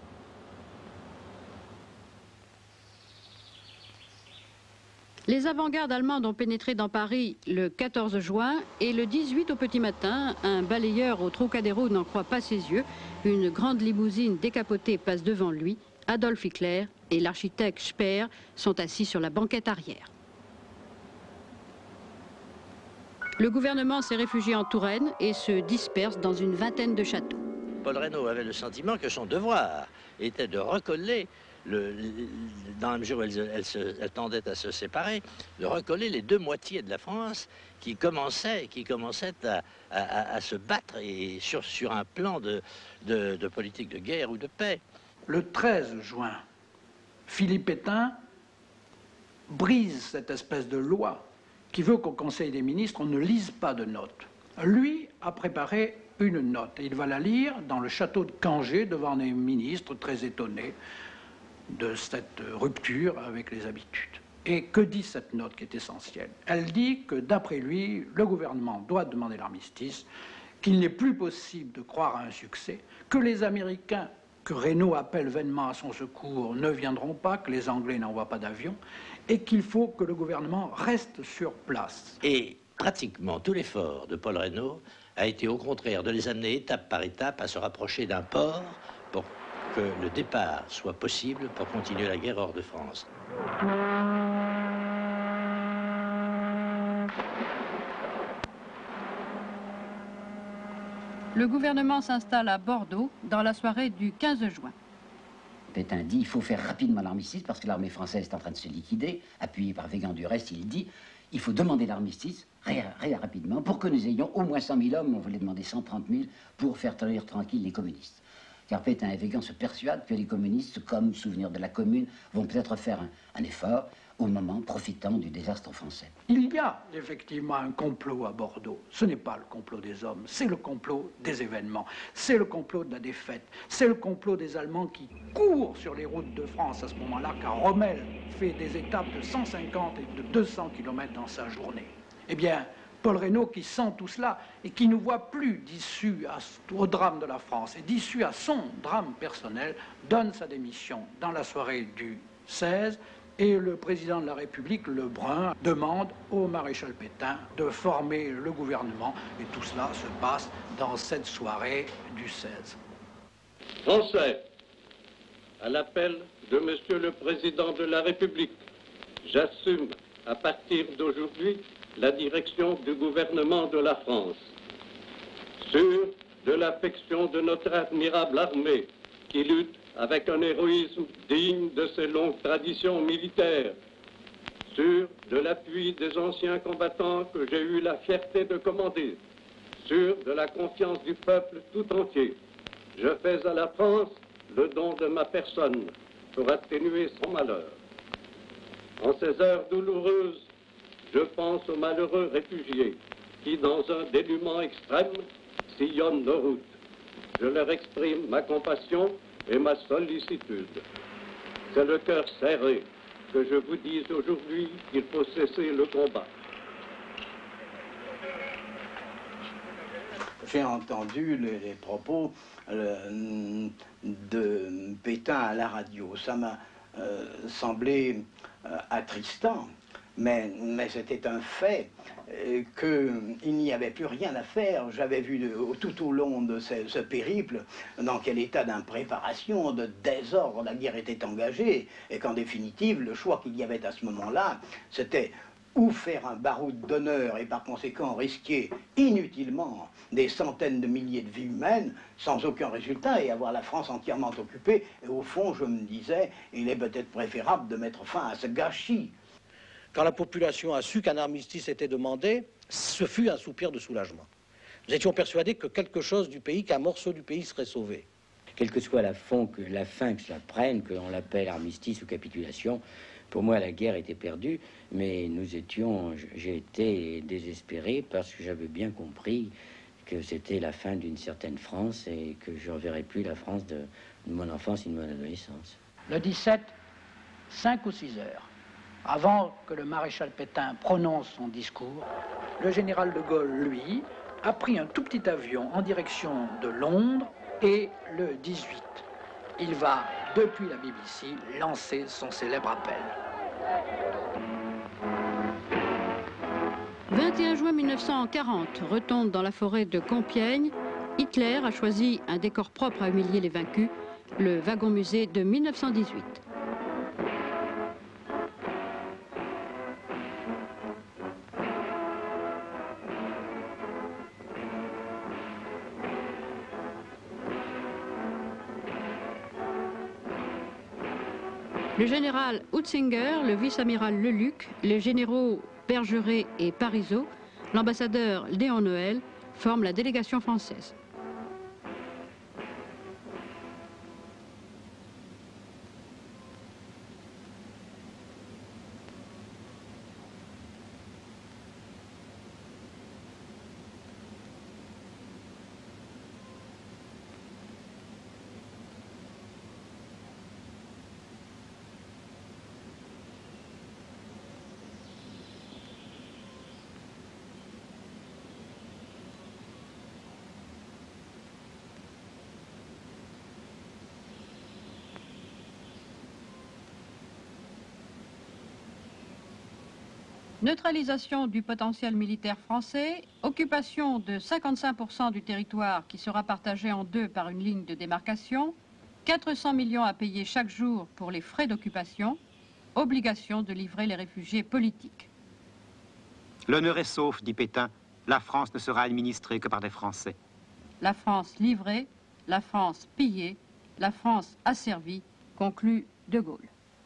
Les avant-gardes allemandes ont pénétré dans Paris le 14 juin et le 18 au petit matin, un balayeur au Trocadéro n'en croit pas ses yeux. Une grande limousine décapotée passe devant lui. Adolf Hitler et l'architecte Speer sont assis sur la banquette arrière. Le gouvernement s'est réfugié en Touraine et se disperse dans une vingtaine de châteaux. Paul Reynaud avait le sentiment que son devoir était de recoller, dans la mesure où elle tendait à se séparer, de recoller les deux moitiés de la France qui commençaient à se battre et sur un plan de politique de guerre ou de paix. Le 13 juin, Philippe Pétain brise cette espèce de loi qui veut qu'au Conseil des ministres, on ne lise pas de notes. Lui a préparé une note. Il va la lire dans le château de Cangé devant les ministres très étonnés de cette rupture avec les habitudes. Et que dit cette note qui est essentielle? Elle dit que d'après lui, le gouvernement doit demander l'armistice, qu'il n'est plus possible de croire à un succès, que les Américains, que Reynaud appelle vainement à son secours, ne viendront pas, que les Anglais n'envoient pas d'avions, et qu'il faut que le gouvernement reste sur place. Et pratiquement tout l'effort de Paul Reynaud a été au contraire de les amener étape par étape à se rapprocher d'un port pour que le départ soit possible pour continuer la guerre hors de France. Le gouvernement s'installe à Bordeaux dans la soirée du 15 juin. Pétain dit il faut faire rapidement l'armistice parce que l'armée française est en train de se liquider. Appuyé par Weygand du reste, il dit il faut demander l'armistice rapidement pour que nous ayons au moins 100 000 hommes. On voulait demander 130 000 pour faire tenir tranquille les communistes. Car Pétain et Weygand se persuadent que les communistes, comme souvenir de la Commune, vont peut-être faire un effort au moment profitant du désastre français. Il y a effectivement un complot à Bordeaux. Ce n'est pas le complot des hommes, c'est le complot des événements. C'est le complot de la défaite. C'est le complot des Allemands qui courent sur les routes de France à ce moment-là, car Rommel fait des étapes de 150 et de 200 km dans sa journée. Eh bien, Paul Reynaud, qui sent tout cela et qui ne voit plus d'issue au drame de la France et d'issue à son drame personnel, donne sa démission dans la soirée du 16. Et le président de la République, Lebrun, demande au maréchal Pétain de former le gouvernement. Et tout cela se passe dans cette soirée du 16. Français, à l'appel de Monsieur le Président de la République, j'assume à partir d'aujourd'hui la direction du gouvernement de la France. Sûr de l'affection de notre admirable armée qui lutte avec un héroïsme digne de ses longues traditions militaires, sûr de l'appui des anciens combattants que j'ai eu la fierté de commander, sûr de la confiance du peuple tout entier, je fais à la France le don de ma personne pour atténuer son malheur. En ces heures douloureuses, je pense aux malheureux réfugiés qui, dans un dénuement extrême, sillonnent nos routes. Je leur exprime ma compassion et ma sollicitude. C'est le cœur serré que je vous dise aujourd'hui qu'il faut cesser le combat. J'ai entendu les propos de Pétain à la radio. Ça m'a semblé attristant, mais c'était un fait qu'il n'y avait plus rien à faire. J'avais vu tout au long de ce périple dans quel état d'impréparation, de désordre la guerre était engagée, et qu'en définitive, le choix qu'il y avait à ce moment-là, c'était ou faire un baroud d'honneur et par conséquent risquer inutilement des centaines de milliers de vies humaines sans aucun résultat et avoir la France entièrement occupée. Et au fond, je me disais, il est peut-être préférable de mettre fin à ce gâchis. Quand la population a su qu'un armistice était demandé, ce fut un soupir de soulagement. Nous étions persuadés que quelque chose du pays, qu'un morceau du pays serait sauvé. Quelle que soit la fin que cela prenne, que l'on l'appelle armistice ou capitulation, pour moi, la guerre était perdue, mais j'ai été désespéré parce que j'avais bien compris que c'était la fin d'une certaine France et que je ne reverrai plus la France de mon enfance et de mon adolescence. Le 17, 5 ou 6 heures, avant que le maréchal Pétain prononce son discours, le général de Gaulle, lui, a pris un tout petit avion en direction de Londres et le 18. Il va, depuis la BBC, lancer son célèbre appel. 21 juin 1940, retombe dans la forêt de Compiègne. Hitler a choisi un décor propre à humilier les vaincus, le wagon-musée de 1918. Le général Hutzinger, le vice-amiral Leluc, les généraux Bergeret et Parisot, l'ambassadeur Léon Noël forment la délégation française. Neutralisation du potentiel militaire français, occupation de 55% du territoire qui sera partagé en deux par une ligne de démarcation, 400 millions à payer chaque jour pour les frais d'occupation, obligation de livrer les réfugiés politiques. L'honneur est sauf, dit Pétain, la France ne sera administrée que par des Français. La France livrée, la France pillée, la France asservie, conclut De Gaulle.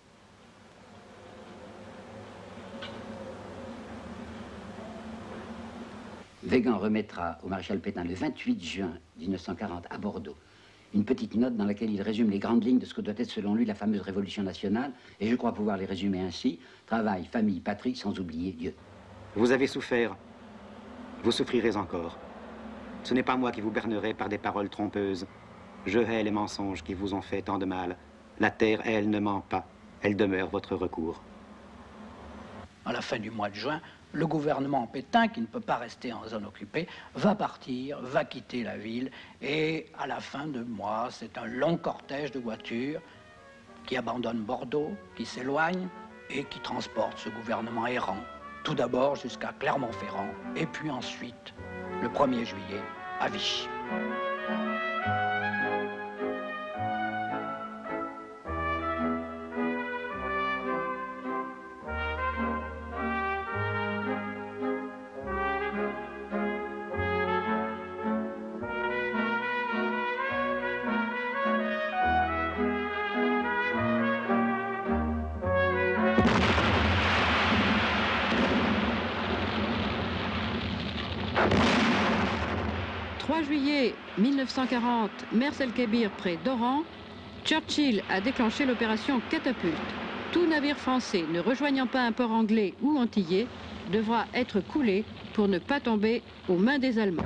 Weygand remettra au maréchal Pétain le 28 juin 1940 à Bordeaux une petite note dans laquelle il résume les grandes lignes de ce que doit être selon lui la fameuse révolution nationale, et je crois pouvoir les résumer ainsi: travail, famille, patrie, sans oublier Dieu. Vous avez souffert, vous souffrirez encore. Ce n'est pas moi qui vous bernerai par des paroles trompeuses. Je hais les mensonges qui vous ont fait tant de mal. La terre, elle, ne ment pas, elle demeure votre recours. À la fin du mois de juin, le gouvernement Pétain, qui ne peut pas rester en zone occupée, va partir, va quitter la ville, et à la fin de mois, c'est un long cortège de voitures qui abandonne Bordeaux, qui s'éloigne et qui transporte ce gouvernement errant, tout d'abord jusqu'à Clermont-Ferrand, et puis ensuite, le 1er juillet, à Vichy. Juillet 1940, Mers el-Kébir près d'Oran, Churchill a déclenché l'opération Catapulte. Tout navire français ne rejoignant pas un port anglais ou antillais devra être coulé pour ne pas tomber aux mains des Allemands.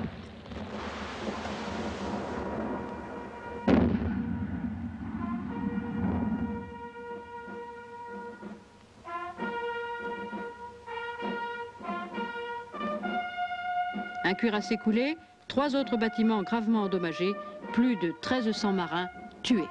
Un cuirassé coulé, 3 autres bâtiments gravement endommagés, plus de 1300 marins tués.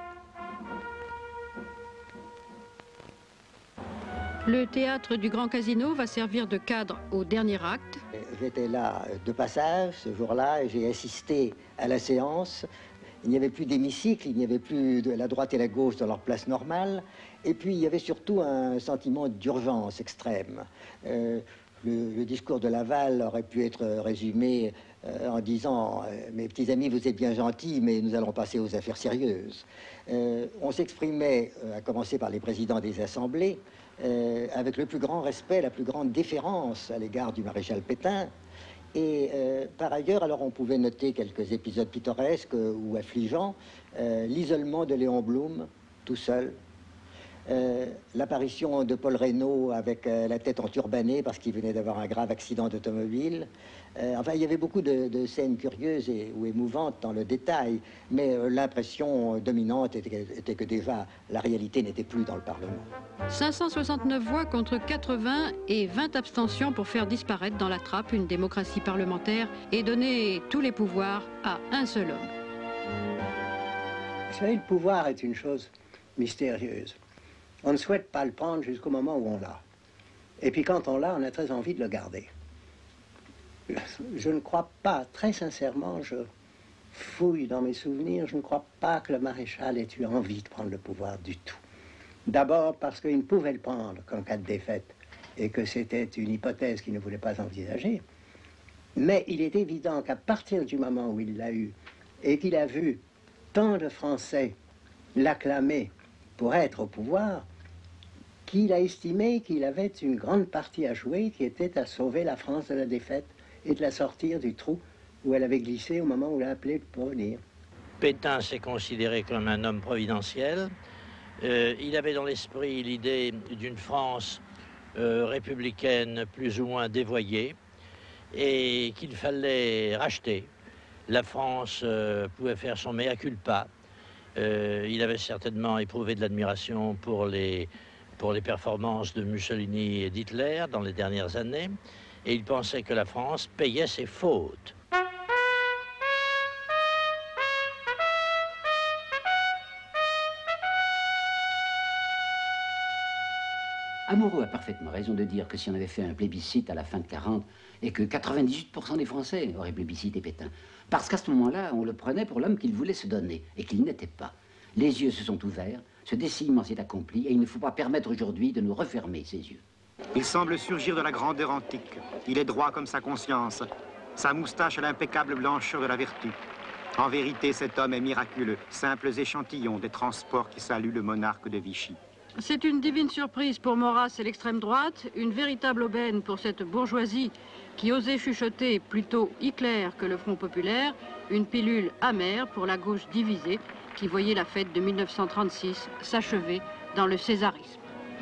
Le théâtre du Grand Casino va servir de cadre au dernier acte. J'étais là de passage ce jour-là et j'ai assisté à la séance. Il n'y avait plus d'hémicycle, il n'y avait plus de la droite et la gauche dans leur place normale. Et puis il y avait surtout un sentiment d'urgence extrême. Le discours de Laval aurait pu être résumé en disant « Mes petits amis, vous êtes bien gentils, mais nous allons passer aux affaires sérieuses ». On s'exprimait, à commencer par les présidents des assemblées, avec le plus grand respect, la plus grande déférence à l'égard du maréchal Pétain. Et par ailleurs, alors on pouvait noter quelques épisodes pittoresques ou affligeants. L'isolement de Léon Blum, tout seul. L'apparition de Paul Reynaud avec la tête enturbanée parce qu'il venait d'avoir un grave accident d'automobile. Enfin, il y avait beaucoup de scènes curieuses ou émouvantes dans le détail, mais l'impression dominante était que déjà la réalité n'était plus dans le Parlement. 569 voix contre 80 et 20 abstentions pour faire disparaître dans la trappe une démocratie parlementaire et donner tous les pouvoirs à un seul homme. Vous savez, le pouvoir est une chose mystérieuse. On ne souhaite pas le prendre jusqu'au moment où on l'a. Et puis quand on l'a, on a très envie de le garder. Je ne crois pas, très sincèrement, je fouille dans mes souvenirs, je ne crois pas que le maréchal ait eu envie de prendre le pouvoir du tout. D'abord parce qu'il ne pouvait le prendre qu'en cas de défaite, et que c'était une hypothèse qu'il ne voulait pas envisager. Mais il est évident qu'à partir du moment où il l'a eu, et qu'il a vu tant de Français l'acclamer pour être au pouvoir, qu'il a estimé qu'il avait une grande partie à jouer, qui était à sauver la France de la défaite et de la sortir du trou où elle avait glissé au moment où il a appelé pour venir. Pétain s'est considéré comme un homme providentiel. Il avait dans l'esprit l'idée d'une France républicaine plus ou moins dévoyée et qu'il fallait racheter. La France pouvait faire son mea culpa. Il avait certainement éprouvé de l'admiration pour les performances de Mussolini et d'Hitler dans les dernières années, et il pensait que la France payait ses fautes. Amoureux a parfaitement raison de dire que si on avait fait un plébiscite à la fin de 40 et que 98% des Français auraient plébiscité Pétain, parce qu'à ce moment-là, on le prenait pour l'homme qu'il voulait se donner et qu'il n'était pas. Les yeux se sont ouverts, ce dessillement s'est accompli et il ne faut pas permettre aujourd'hui de nous refermer ces yeux. Il semble surgir de la grandeur antique. Il est droit comme sa conscience. Sa moustache a l'impeccable blancheur de la vertu. En vérité, cet homme est miraculeux, simples échantillons des transports qui saluent le monarque de Vichy. C'est une divine surprise pour Maurras et l'extrême droite, une véritable aubaine pour cette bourgeoisie qui osait chuchoter plutôt Hitler que le Front populaire, une pilule amère pour la gauche divisée qui voyait la fête de 1936 s'achever dans le césarisme.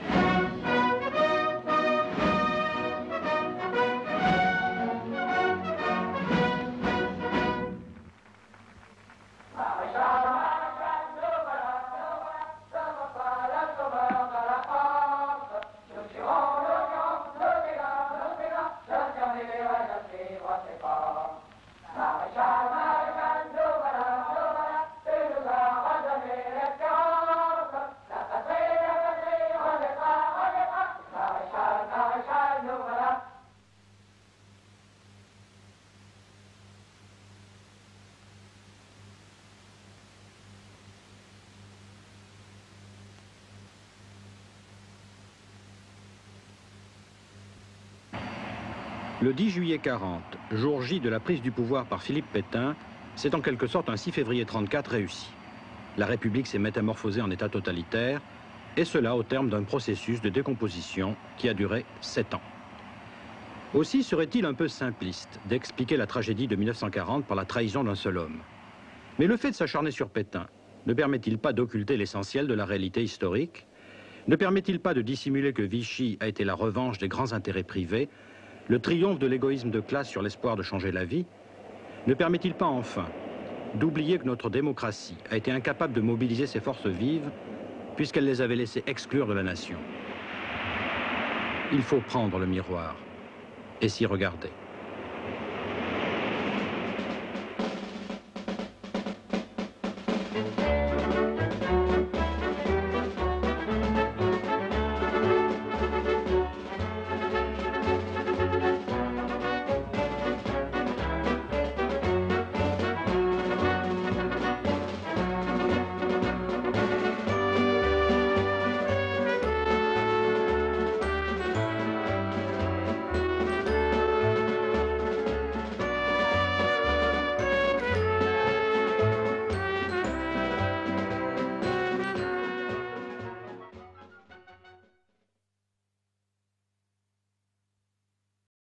Le 10 juillet 40, jour J de la prise du pouvoir par Philippe Pétain, c'est en quelque sorte un 6 février 34 réussi. La République s'est métamorphosée en État totalitaire, et cela au terme d'un processus de décomposition qui a duré 7 ans. Aussi serait-il un peu simpliste d'expliquer la tragédie de 1940 par la trahison d'un seul homme. Mais le fait de s'acharner sur Pétain ne permet-il pas d'occulter l'essentiel de la réalité historique? Ne permet-il pas de dissimuler que Vichy a été la revanche des grands intérêts privés, le triomphe de l'égoïsme de classe sur l'espoir de changer la vie? Ne permet-il pas enfin d'oublier que notre démocratie a été incapable de mobiliser ses forces vives puisqu'elle les avait laissées exclure de la nation? Il faut prendre le miroir et s'y regarder.